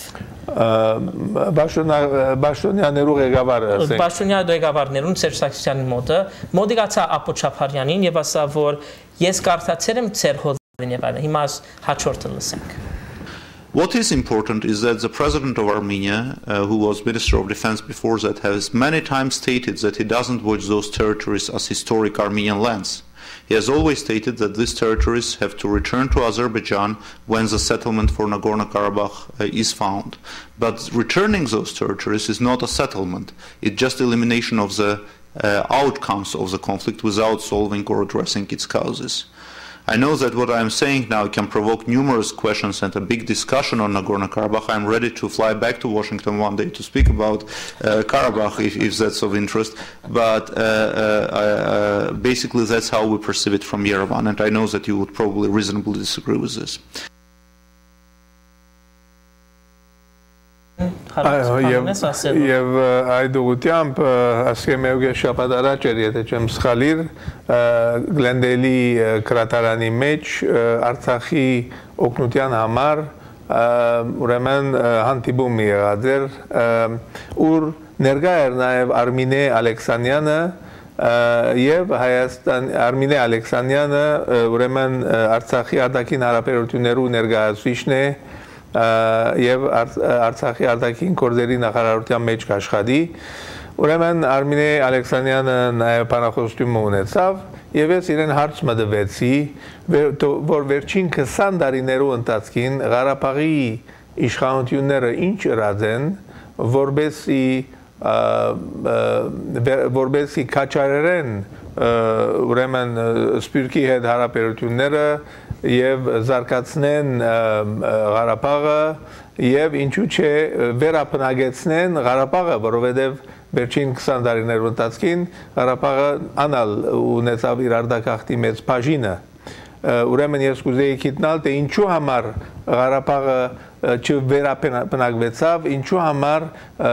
Բաշտոնյաներու ղեկավարը ասենք Բաշտոնյա ղեկավարներուն Սերժ Սարգսյանի մոտը մոդիգացա Ապո Չապարյանին եւ ասա որ ես կարդացել եմ ծեր հոդվածին եւ այլն հիմա հաջորդը լսենք What is important is that the president of Armenia, who was Minister of Defense before that, has many times stated that he doesn't watch those territories as historic Armenian lands. He has always stated that these territories have to return to Azerbaijan when the settlement for Nagorno-Karabakh is found. But returning those territories is not a settlement. It's just elimination of the outcomes of the conflict without solving or addressing its causes. I know that what I am saying now can provoke numerous questions and a big discussion on Nagorno-Karabakh. I'm ready to fly back to Washington one day to speak about Karabakh if that's of interest. But basically that's how we perceive it from Yerevan, and I know that you would probably reasonably disagree with this. Եվ այդ ուղղությամբ ասեմ եղե շաբաթ առաջ էր, եթե չեմ սխալիր, Գլենդեյլի կրատարանի մեջ Արցախի օգնության համար ուրեմն հանդիպում եղած էր, ուր ներկա էր նաև Արմինե Ալեքսանյանը եւ Արմինե Ալեքսանյանը ուրեմն Արցախի արտաքին հարաբերություններու ներկայացուցիչն է եւ Արցախի արտաքին գործերի նախարարության մեջ աշխատի, ուրեմն Արմինե Ալեքսանյանը նաեւ բանախոսություն ունեցավ եւ ես իրեն հարց մտվեցի, որ վերջին 20 տարիներու ընթացքին Ղարաբաղի իշխանությունները ինչ ըրած են, որբեսի քաչարերեն ուրեմն Սփյուռքի հետ հարաբերությունները եւ զարգացնեն Ղարաբաղը եւ ինչու՞ չէ վերապնագեցնեն Ղարաբաղը, որովհետեւ վերջին 20 տարիներու ընթացքին Ղարաբաղը անալ ունեցավ իր արտագաղթի մեծ բաժինը, ուրեմն ես կուզեի գիտնալ, թե ինչու համար Ղարաբաղը չվերապնագվեցավ, ինչու համար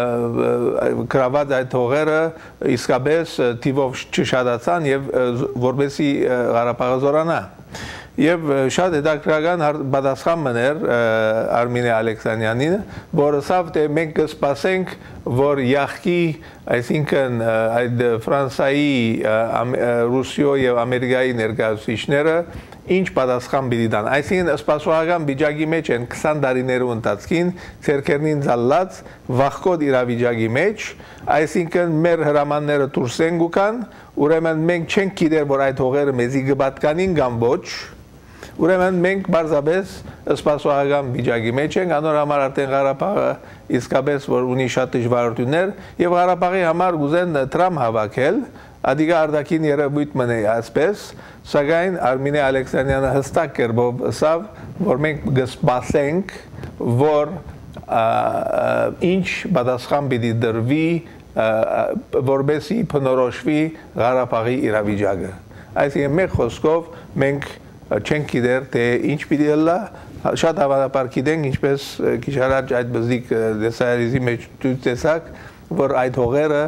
գրաված այդ հողերը իսկապես թիվով չշատացան եւ որպեսզի Ղարաբաղը զորանա։ Եվ շատ հետաքրքրական պատասխան մներ Արմինե Ալեքսանյանին, որ ասավ, թե մենք կսպասենք, որ յախքի, այսինքն այդ Ֆրանսիայի, Ռուսիայի եւ Ամերիկայի ներկայացուցիչները ինչ պատասխան պիտի տան։ Այսինքն սպասողական վիճակի մեջ են 20 տարիներու ընթացքին ցերկերնին ցալած վախկոտ իրավիճակի մեջ, այսինքն մեր հրամանները դուրս են գուքան, ուրեմն մենք չենք գիտեր, որ այդ հողերը մեզի կպատկանին կամ ոչ, ուրեմն մենք բարձրապես սպասողական վիճակի մեջ ենք, անոր համար արդեն Ղարաբաղը իսկապես որ ունի շատ դժվարություններ եւ Ղարաբաղի համար ուզեն Տրամփ հավաքել, ադիգա արտաքին երևույթ մնե այսպես, սակայն Արմինե Ալեքսանյանը հստակ կերպով ասավ, որ մենք կսպասենք, որ ինչ պատասխան պիտի դրվի, որպեսզի փնորոշվի Ղարաբաղի իրավիճակը։ Այսինքն մեկ խոսքով մենք չենք գիտեր, թե ինչ պիտի լա, շատ հավանաբար գիտենք, ինչպես քիչ առաջ այդ բզիկ դեսայրիզի մեջ տեսակ, որ այդ հողերը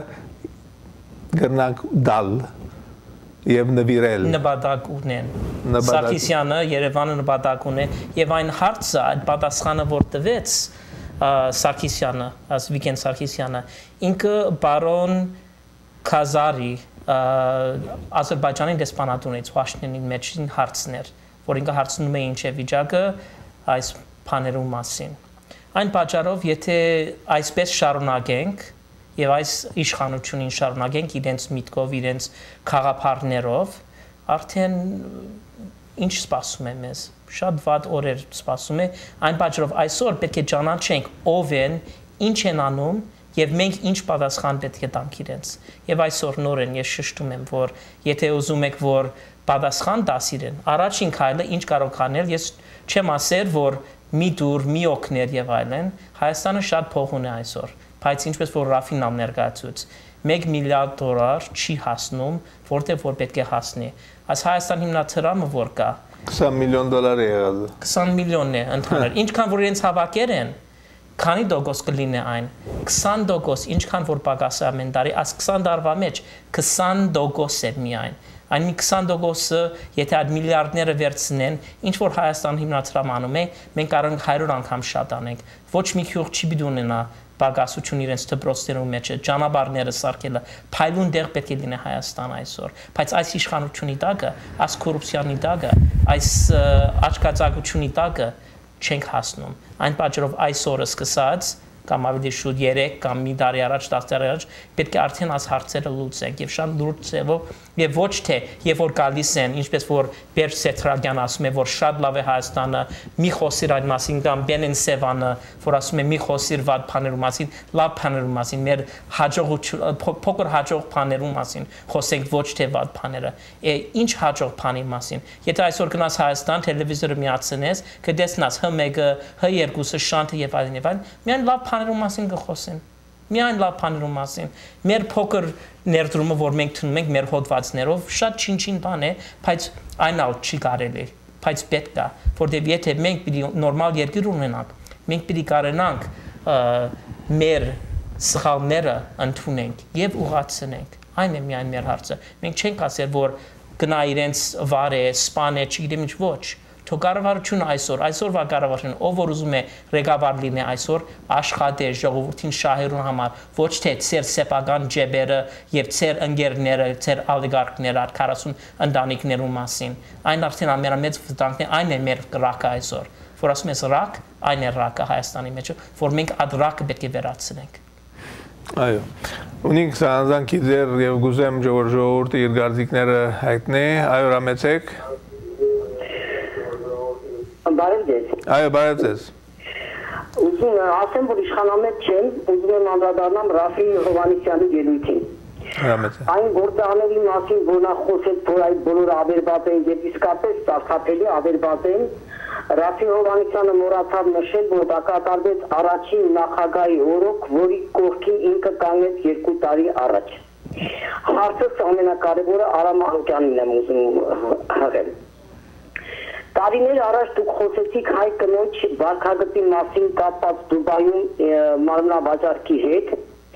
գրնանք դալ եւ նվիրել նպատակ ունեն Սարգսյանը Երևանը նպատակ ունե եւ այն հարցը այդ պատասխանը որ տվեց Սարգսյանը Վիգեն Սարգսյանը ինքը բարոն Քազարի Ադրբեջանի դեսպանատունից Վաշինգտոնի մեջին հարցներ որ ինքը հարցնում է ինչ է վիճակը այս բաներու մասին այն պատճառով եթե այսպես շարունակենք եւ այս իշխանությունին շարունակենք իրենց միտքով, իրենց խաղապարներով, արդեն ինչ սպասում է մեզ։ Շատ վատ օրեր սպասում է, այն պատճառով այսօր պետք է ճանաչենք ով են, ինչ են անում եւ մենք ինչ պատասխան պետք է տանք իրենց։ Եվ այսօր նորեն ես շեշտում եմ, որ եթե ուզում եք, որ պատասխան տաս իրեն, առաջին քայլը ինչ կարող անել, ես չեմ ասեր, որ մի դուր, մի օգներ եւ այլն, Հայաստանը շատ փող ունի այսօր։ Բայց ինչպես որ Ռաֆինան ներկայացուց, $1 միլիարդ չի հասնում, որտեղ որ պետք է հասնի։ Այս Հայաստան հիմնադրամը որ կա, $20 միլիոն է եղած։ 20 միլիոնն է ընդհանուր։ Ինչքան որ իրենց հավաքեր են, քանի դոգոս կլինի այն։ 20%, ինչքան որ պակաս է ամեն տարի, այս 20 տարվա մեջ 20% է միայն։ Այն մի 20%-ը, եթե այդ միլիարդները վերցնեն, ինչ որ Հայաստան հիմնադրամը անում է, մենք կարող ենք 100 անգամ շատ անենք։ Ոչ մի քյուղ չի պիտի ունենա բագասություն իրենց դպրոցներու մեջ է, ճանապարհները սարքելը, փայլուն դեղ պետք է լինի Հայաստան այսօր, բայց այս իշխանությունի տակը, այս կոռուպցիայի տակը, այս աչքածակությունի տակը չենք հասնում։ Այն պատճառով այսօրը սկսած կամ ավելի շուտ 3 կամ մի տարի առաջ, 10 տարի առաջ, պետք է արդեն այս հարցերը լուծենք եւ շատ լուրջ ձևով եւ ոչ թե երբ որ գալիս են, ինչպես որ Բերջ Սեթրագյան ասում է, որ շատ լավ է Հայաստանը, մի խոսիր այդ մասին, կամ Բենեն Սևանը, որ ասում է մի խոսիր վատ բաներու մասին, լավ բաներու մասին, մեր հաջողություն, փոքր հաջող բաներու մասին, խոսենք ոչ թե վատ բաները։ Ինչ հաջող բանի մասին։ Եթե այսօր գնաս Հայաստան, տելևիզորը միացնես, կտեսնաս H1-ը, H2-ը, շանթը եւ այլն եւ այլն, միայն լավ բաներու մասին կխոսեն։ Միայն լավ բաներու մասին։ Մեր փոքր ներդրումը, որ մենք տնում ենք մեր հոդվածներով, շատ չինչին բան է, բայց այն ալ չի կարելի, բայց պետք է, որտեղ եթե մենք պիտի նորմալ երկիր ունենանք, մենք պիտի կարենանք մեր սխալները ընդունենք եւ ուղղացնենք։ Այն է միայն մեր հարցը։ Մենք չենք ասել, որ գնա իրենց վար է, սպան է, չգիտեմ ինչ, ոչ։ Թո կառավարությունը այսօրվա կառավարությունը, ով որ ուզում է ղեկավար լինի այսօր, աշխատե ժողովրդին շահերուն համար, ոչ թե ծեր սեփական ջեբերը եւ ծեր ընկերները, ծեր օլիգարխները, 40 ընտանիքներու մասին։ Այն արդեն ամենամեծ վտանգն է, այն է մեր ռակը այսօր, որ ասում ես ռակ, այն է ռակը Հայաստանի մեջ, որ մենք այդ ռակը պետք է վերացնենք։ Այո։ Ունենք սանձանքի ձեր եւ գուզեմ ժողովրդի իր գարզիկները հայտնե, այո, ռամեցեք։ Բարև ձեզ։ Այո, բարև ձեզ։ Ուզում եմ ասեմ, որ իշխանամետ չեմ, ուզում եմ անդրադառնամ Ռաֆի Հովհաննիսյանի ելույթին։ Այն գործարանների մասին, որ նա խոսեց, որ այդ բոլորը ավերված են եւ իսկապես սարսափելի ավերված են, Ռաֆի Հովհաննիսյանը մոռացավ նշել, որ դա կատարվեց առաջին նախագահի օրոք, որի կողքին ինքը կանգնեց 2 տարի առաջ։ Հարցս ամենակարևորը Արամ Մանուկյանին եմ ուզում հղել։ Տարիներ առաջ դուք խոսեցիք հայ կնոջ վարքագծի մասին կապված Դուբայում մարմնավաճառքի հետ,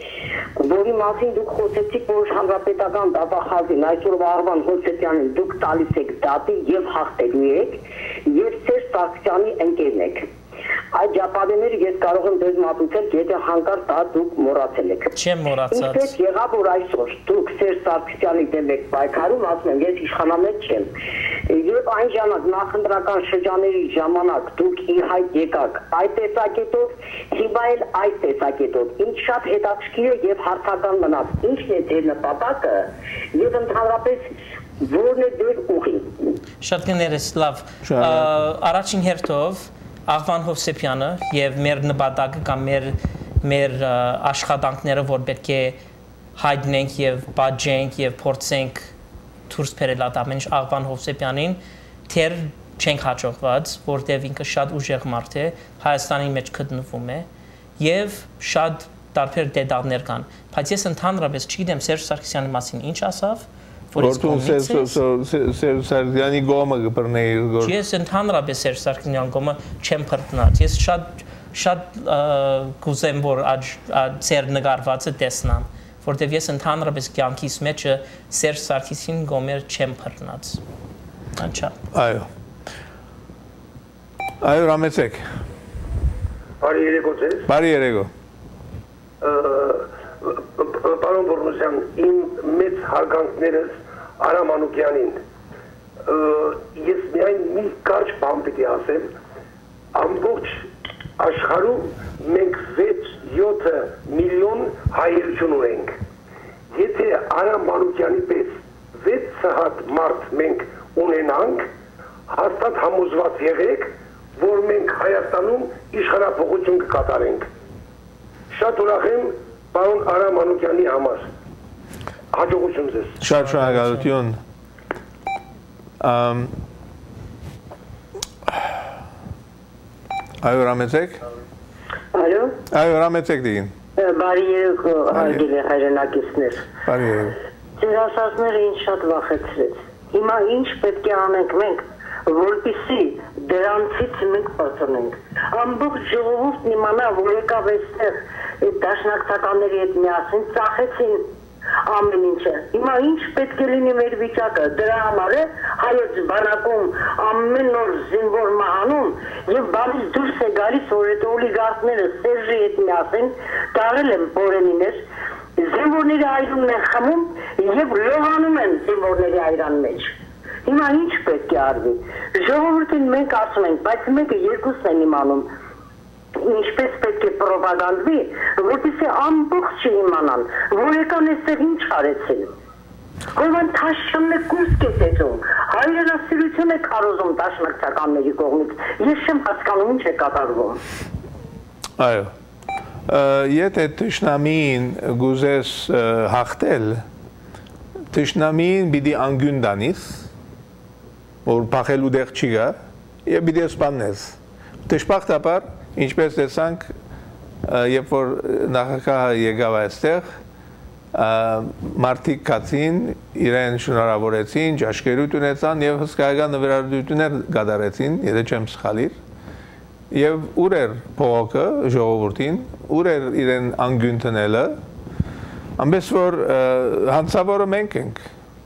որի մասին դուք խոսեցիք, որ հանրապետական դատախազին այսօրվա Արման Հովսեփյանին դուք տալիս եք դատի եւ հաղթելու եք եւ Սերժ Սարգսյանի ընկերն եք։ Այդ ճապադեները ես կարող եմ դες մատուցել, եթե հանկարծ դա դուք մոռացել եք։ Չեմ մոռացած։ Ինչպես եղավ, որ այսօր դուք Սերժ Սարգսյանի դեմ եք պայքարում, ասում եմ, ես իշխանամետ չեմ։ Եվ այն ժամանակ նախընտրական շրջանների ժամանակ դուք ի հայտ եկաք այդ տեսակետով, հիմա էլ այդ տեսակետով։ Ինչ շատ հետաքրքիր է եւ հարցական մնաց։ Ինչն է ձեր նպատակը եւ ընդհանրապես որն է ձեր ուղին։ Շատ կներես, լավ։ Առաջին հերթով Աղվան Հովսեփյանը եւ մեր նպատակը կամ մեր աշխատանքները, որ պետք է հայտնենք եւ բաժենք եւ փորձենք դուրս բերել այդ ամեն ինչ Աղվան Հովսեփյանին, թեր չենք հաջողված, որտեղ ինքը շատ ուժեղ մարդ է, Հայաստանի մեջ գտնվում է եւ շատ տարբեր դետալներ կան, բայց ես ընդհանրապես չգիտեմ Սերժ Սարգսյանի մասին ինչ ասավ, Որտուն Սերժ Սարգսյանի գոմը կբռնեի։ Ես ընդհանրապես Սերժ Սարգսյանի գոմը չեմ բռնած։ Ես շատ կուզեմ, որ ծեր նկարվածը տեսնամ, որտեղ ես ընդհանրապես կյանքիս մեջ Սերժ Սարգսյանի գոմեր չեմ բռնած։ Անչա։ Այո։ Այո, ռամեցեք։ Բարի երեկո ձեզ։ Բարի երեկո։ Պարոն Բորնոսյան, իմ մեծ հարգանքներս Արամ Մանուկյանին, ես միայն մի կարճ բան պիտի ասեմ, ամբողջ աշխարհում մենք 6-7 միլիոն հայերություն ունենք, եթե Արամ Մանուկյանի պես 6 հատ մարդ մենք ունենանք, հաստատ համոզված եղեք, որ մենք Հայաստանում իշխանափոխություն կկատարենք։ Շատ ուրախ եմ պարոն Արամ Մանուկյանի համար։ Հաջողություն ձեզ։ Շատ շնորհակալություն։ Այո, ռամեցեք։ Այո։ Այո, ռամեցեք դին։ Բարի երեկո, հարգելի հայրենակիցներ։ Բարի երեկո։ Ձեր ասածները ինձ շատ վախեցրեց։ Հիմա ինչ պետք է անենք մենք, որպեսզի դրանցից մենք բացանենք։ Ամբողջ ժողովուրդն իմանա, որ եկավ այստեղ դաշնակցականների հետ միասին ծախեցին ամեն ինչը։ Հիմա ինչ պետք է լինի մեր վիճակը, դրա համար է հայոց բանակում ամեն օր զինվոր մահանում եւ բանից դուրս է գալիս, որ այդ օլիգարխները Սերժի հետ միասին տարել են բորենիներ, զինվորների այրումն են խմում եւ լողանում են զինվորների այրան մեջ։ Հիմա ինչ պետք է արվի։ Ժողովրդին մենք ասում ենք, բայց մեկը երկուսն են իմանում։ ինչպես պետք է պրոպագանդվի, որպեսզի ամբողջ իմանան, որ եկան այստեղ ինչ արեցին։ Գովան թաշնը կուրս կեսեցում, հայրենասիրություն է կարոզում դաշնակցականների կողմից, ես չեմ հասկանում ինչ է կատարվում։ Այո, եթե թշնամին գուզես հաղթել, թշնամին պիտի անգյուն դանիս, որ փախելու դեղ չի գա, եւ պիտի սպանես։ Դժբախտաբար, ինչպես տեսանք, երբ որ նախագահը եկավ այստեղ, մարդիկ կացին, իրեն շնորհավորեցին, ճաշկերույթ ունեցան եւ հսկայական նվիրատվություններ կատարեցին, եթե չեմ սխալիր։ Եվ ուր էր փողոքը ժողովրդին, ուր էր իրեն անգյուն տնելը, ամենս որ հանցավորը մենք ենք։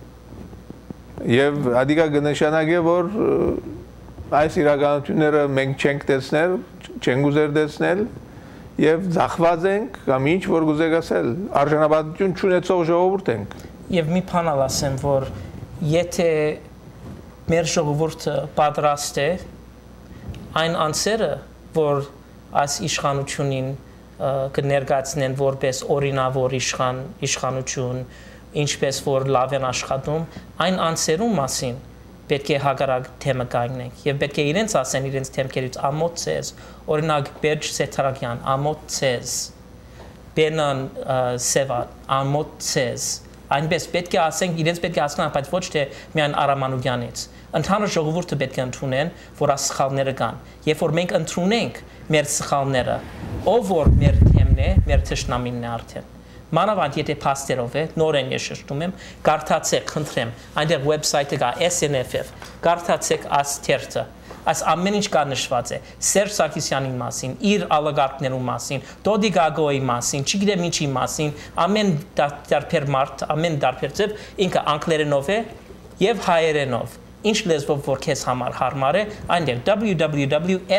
Եվ ադիկա կնշանակե, որ այս իրականությունները մենք չենք տեսնել, չենք ուզեր տեսնել եւ ձախված ենք կամ ինչ որ գուզեք ասել, արժանապատվություն չունեցող ժողովուրդ ենք։ Եվ մի բան ասեմ, որ եթե մեր ժողովուրդը պատրաստ է այն անձերը, որ այս իշխանությունին կներկայացնեն որպես օրինավոր իշխանություն, ինչպես որ լավ են աշխատում, այն անձերու մասին պետք է հակառակ թեմը կայնենք եւ պետք է իրենց ասեն իրենց թեմքերից ամոթ ցեզ, օրինակ Բերջ Սեթարակյան, ամոթ ցեզ, Բենան Սևա, ամոթ ցեզ, այնպես պետք է ասենք իրենց պետք է ասեն, բայց ոչ թե միայն Արամանուկյանից։ Ընդհանուր ժողովուրդը պետք է ընդունեն, որ այս սխալները կան։ Երբ որ մենք ընդունենք մեր սխալները, ով որ մեր թեմն է, մեր թշնամինն է արդեն։ Մանավանդ եթե փաստերով է, նորեն ես շեշտում եմ, կարդացեք, խնդրեմ, այնտեղ website-ը կա SNFF, կարդացեք այս թերթը։ Այս ամեն ինչ կա նշված է Սերժ Սարգսյանի մասին, իր ալագարդներու մասին, Դոդի Գագոյի մասին, չգիտեմ ինչի մասին, ամեն դարբեր մարդ, ամեն դարբեր ձև ինքը անգլերենով է եւ հայերենով։ Ինչ լեզվով որ քեզ համար հարմար է, այնտեղ www.snff.org։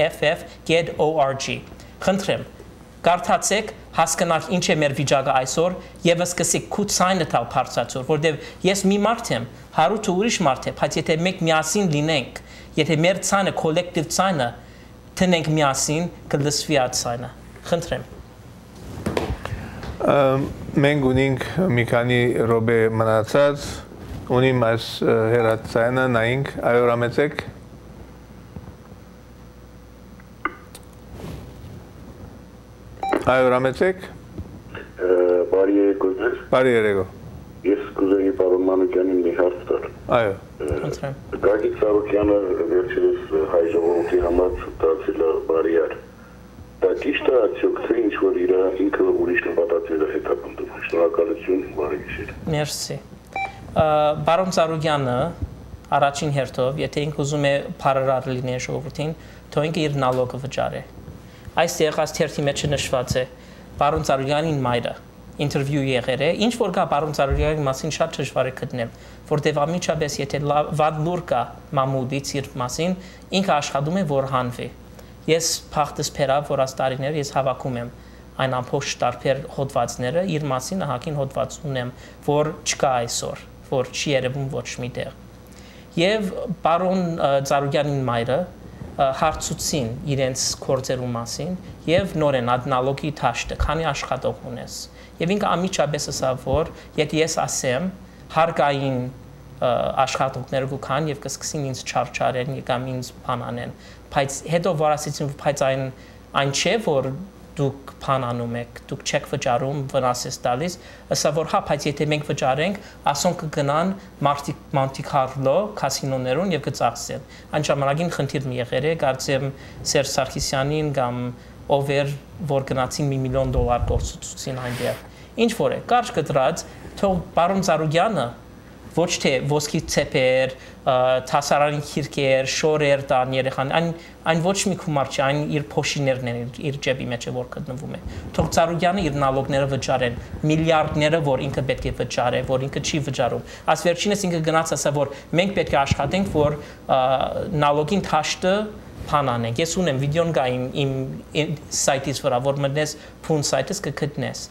Խնդրեմ, կարդացեք, հասկանաք ինչ է մեր վիճակը այսօր եւ սկսեք քուցայինը տալ բարձրացոր, որտեւ ես մի մարդ եմ, հարութը ուրիշ մարդ է, բայց եթե մենք միասին լինենք, եթե մեր ցանը կոլեկտիվ ցանը տնենք միասին, կլսվի այդ ցանը։ Խնդրեմ։ Մենք ունենք մի քանի րոպե մնացած Ունիմ այս հերացայանը նայինք, այո ռամեցեք։ Այո ռամեցեք։ Բարի երեկո ձեզ։ Բարի երեկո։ Ես կուզեի պարոն Մանուկյանին մի հարց տալ։ Այո։ Գագիկ Սարոկյանը վերջերս հայ ժողովրդի համար դարձել է բարիար։ Դա ճիշտ է արդյոք թե ինչ որ ինքը ուրիշ նպատակներ է հետապնդում։ Շնորհակալություն, բարի գիշեր։ Մերսի։ Բարոն Ծառուկյանը առաջին հերթով, եթե ինքը ուզում է բարարար լինի ժողովրդին, թող ինքը իր նալոգը վճարի։ Այստեղ այս թերթի մեջ նշված է Բարոն Ծառուկյանին մայրը ինտերվյու եղել է, ինչ որ կա Բարոն Ծառուկյանի մասին շատ դժվար է գտնել, որտեղ ամիջապես եթե վատ լուր կա մամուդից իր մասին, ինքը աշխատում է որ հանվի։ Ես փախտս փերավ, որ այս տարիներ ես հավաքում եմ այն ամբողջ տարբեր հոդվածները, իր մասին ահագին հոդված ունեմ, որ չկա այսօր, որ չի երևում ոչ մի տեղ։ Եվ Բարոն Ծառուկյանին մայրը հարցուցին իրենց գործերու մասին եւ նորեն ադնալոգի թաշտը, քանի աշխատող ունես։ Եվ ինքը ամիջապես ասավ, որ եթե ես ասեմ հարկային աշխատողները կան եւ կսկսին ինձ չարչարեն կամ ինձ բանանեն, բայց հետո որ ասեցին, բայց այն չէ, որ դուք բանանում եք, դուք չեք վճարում, վնաս ես տալիս, ասա որ հա, բայց եթե մենք վճարենք, ասոնք կգնան Monte Carlo կասինոներուն եւ կծախսեն։ Այն ժամանակին խնդիր մի եղել է, կարծեմ Սերժ Սարգսյանին կամ ով էր, որ գնացին $1 միլիոն գործուցուցին այնտեղ։ Ինչ որ է, կարճ կտրած, թող Բարոն Ծառուկյանը ոչ թե ոսկի ցեպեր, թասարանի քիրքեր, շորեր տան երեխան, այն ոչ մի գումար չէ, այն իր փոշիներն են, իր ջեբի մեջ է որ գտնվում է։ Թող Ծառուկյանը իր նալոգները վճարեն, միլիարդները, որ ինքը պետք է վճարի, որ ինքը չի վճարում։ Այս վերջինս ինքը գնաց ասա, որ մենք պետք է աշխատենք, որ նալոգին թաշտը փանանենք։ Ես ունեմ վիդեոն կա իմ սայթից վրա, որ մտնես փուն սայթից կգտնես։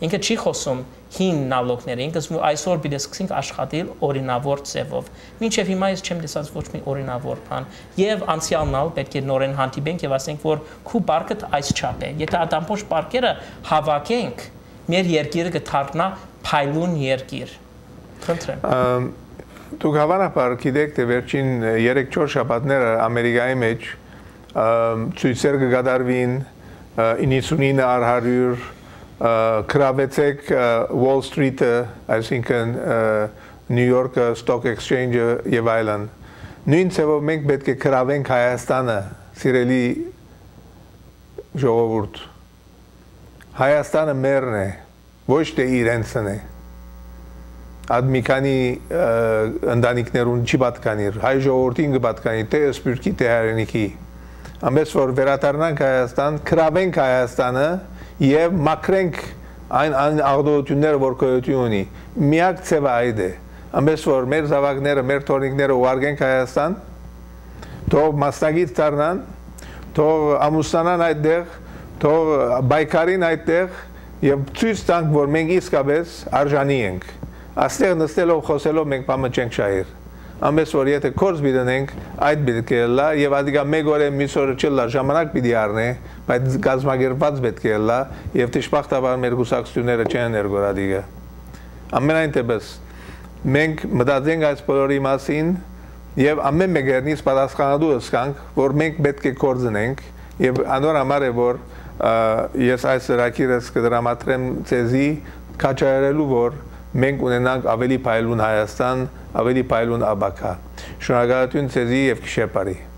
ինքը չի խոսում հին նալոգները, ինքը այսօր պիտի սկսենք աշխատել օրինավոր ձևով։ Մինչև հիմա ես չեմ տեսած ոչ մի օրինավոր բան, եւ անցյալն ալ պետք է նորեն հանդիպենք եւ ասենք, որ քու պարկը այս չափ է։ Եթե ադամփոշ պարկերը հավաքենք, մեր երկիրը կդառնա փայլուն երկիր։ Խնդրեմ։ Դուք հավանաբար գիտեք, թե վերջին 3-4 շաբաթները Ամերիկայի մեջ ցույցեր կգադարվին 99 առ 100 Կրավեցեք Wall Street-ը, այսինքն New York Stock Exchange-ը եւ այլն։ Նույն ձևով մենք պետք է կրավենք Հայաստանը, սիրելի ժողովուրդ։ Հայաստանը մերն է, ոչ թե իրենցն է։ Այդ մի քանի ընտանիքներուն չի պատկանիր, հայ ժողովրդին կպատկանի, թե սպյուրքի, թե հայրենիքի։ Ամենից որ վերադառնանք Հայաստան, կրավենք Հայաստանը եւ մաքրենք այն աղդոտությունները, որ գոյություն ունի։ Միակ ձևը այդ է։ Ամենից որ մեր զավակները, մեր թորնիկները ուղարկենք Հայաստան, թող մասնագետ դառնան, թող ամուսնանան այդտեղ, թող բայկարին այդտեղ եւ ցույց տանք, որ մենք իսկապես արժանի ենք։ Աստեղ նստելով խոսելով մենք բամը չենք շահիր։ Ամենից որ եթե կորձ բիդնենք, այդ պետք է լա եւ ադիգա մեկ օր մյուս օրը չլա ժամանակ պիտի առնե, բայց գազագերված պետք է լա եւ դժբախտաբար մեր գուսակցությունները չեն ներգոր ադիգա։ Ամենայն դեպս մենք մտածենք այս բոլորի մասին եւ ամեն մեկերնից պատասխանատու ըսկանք, որ մենք պետք է կորձնենք եւ անոր համար է որ ես այս ռակիրս կդրամատրեմ ցեզի կաչայրելու որ մենք ունենանք ավելի փայլուն Հայաստան, ավելի փայլուն աբակա։ Շնորհակալություն ցեզի եւ գիշեր բարի։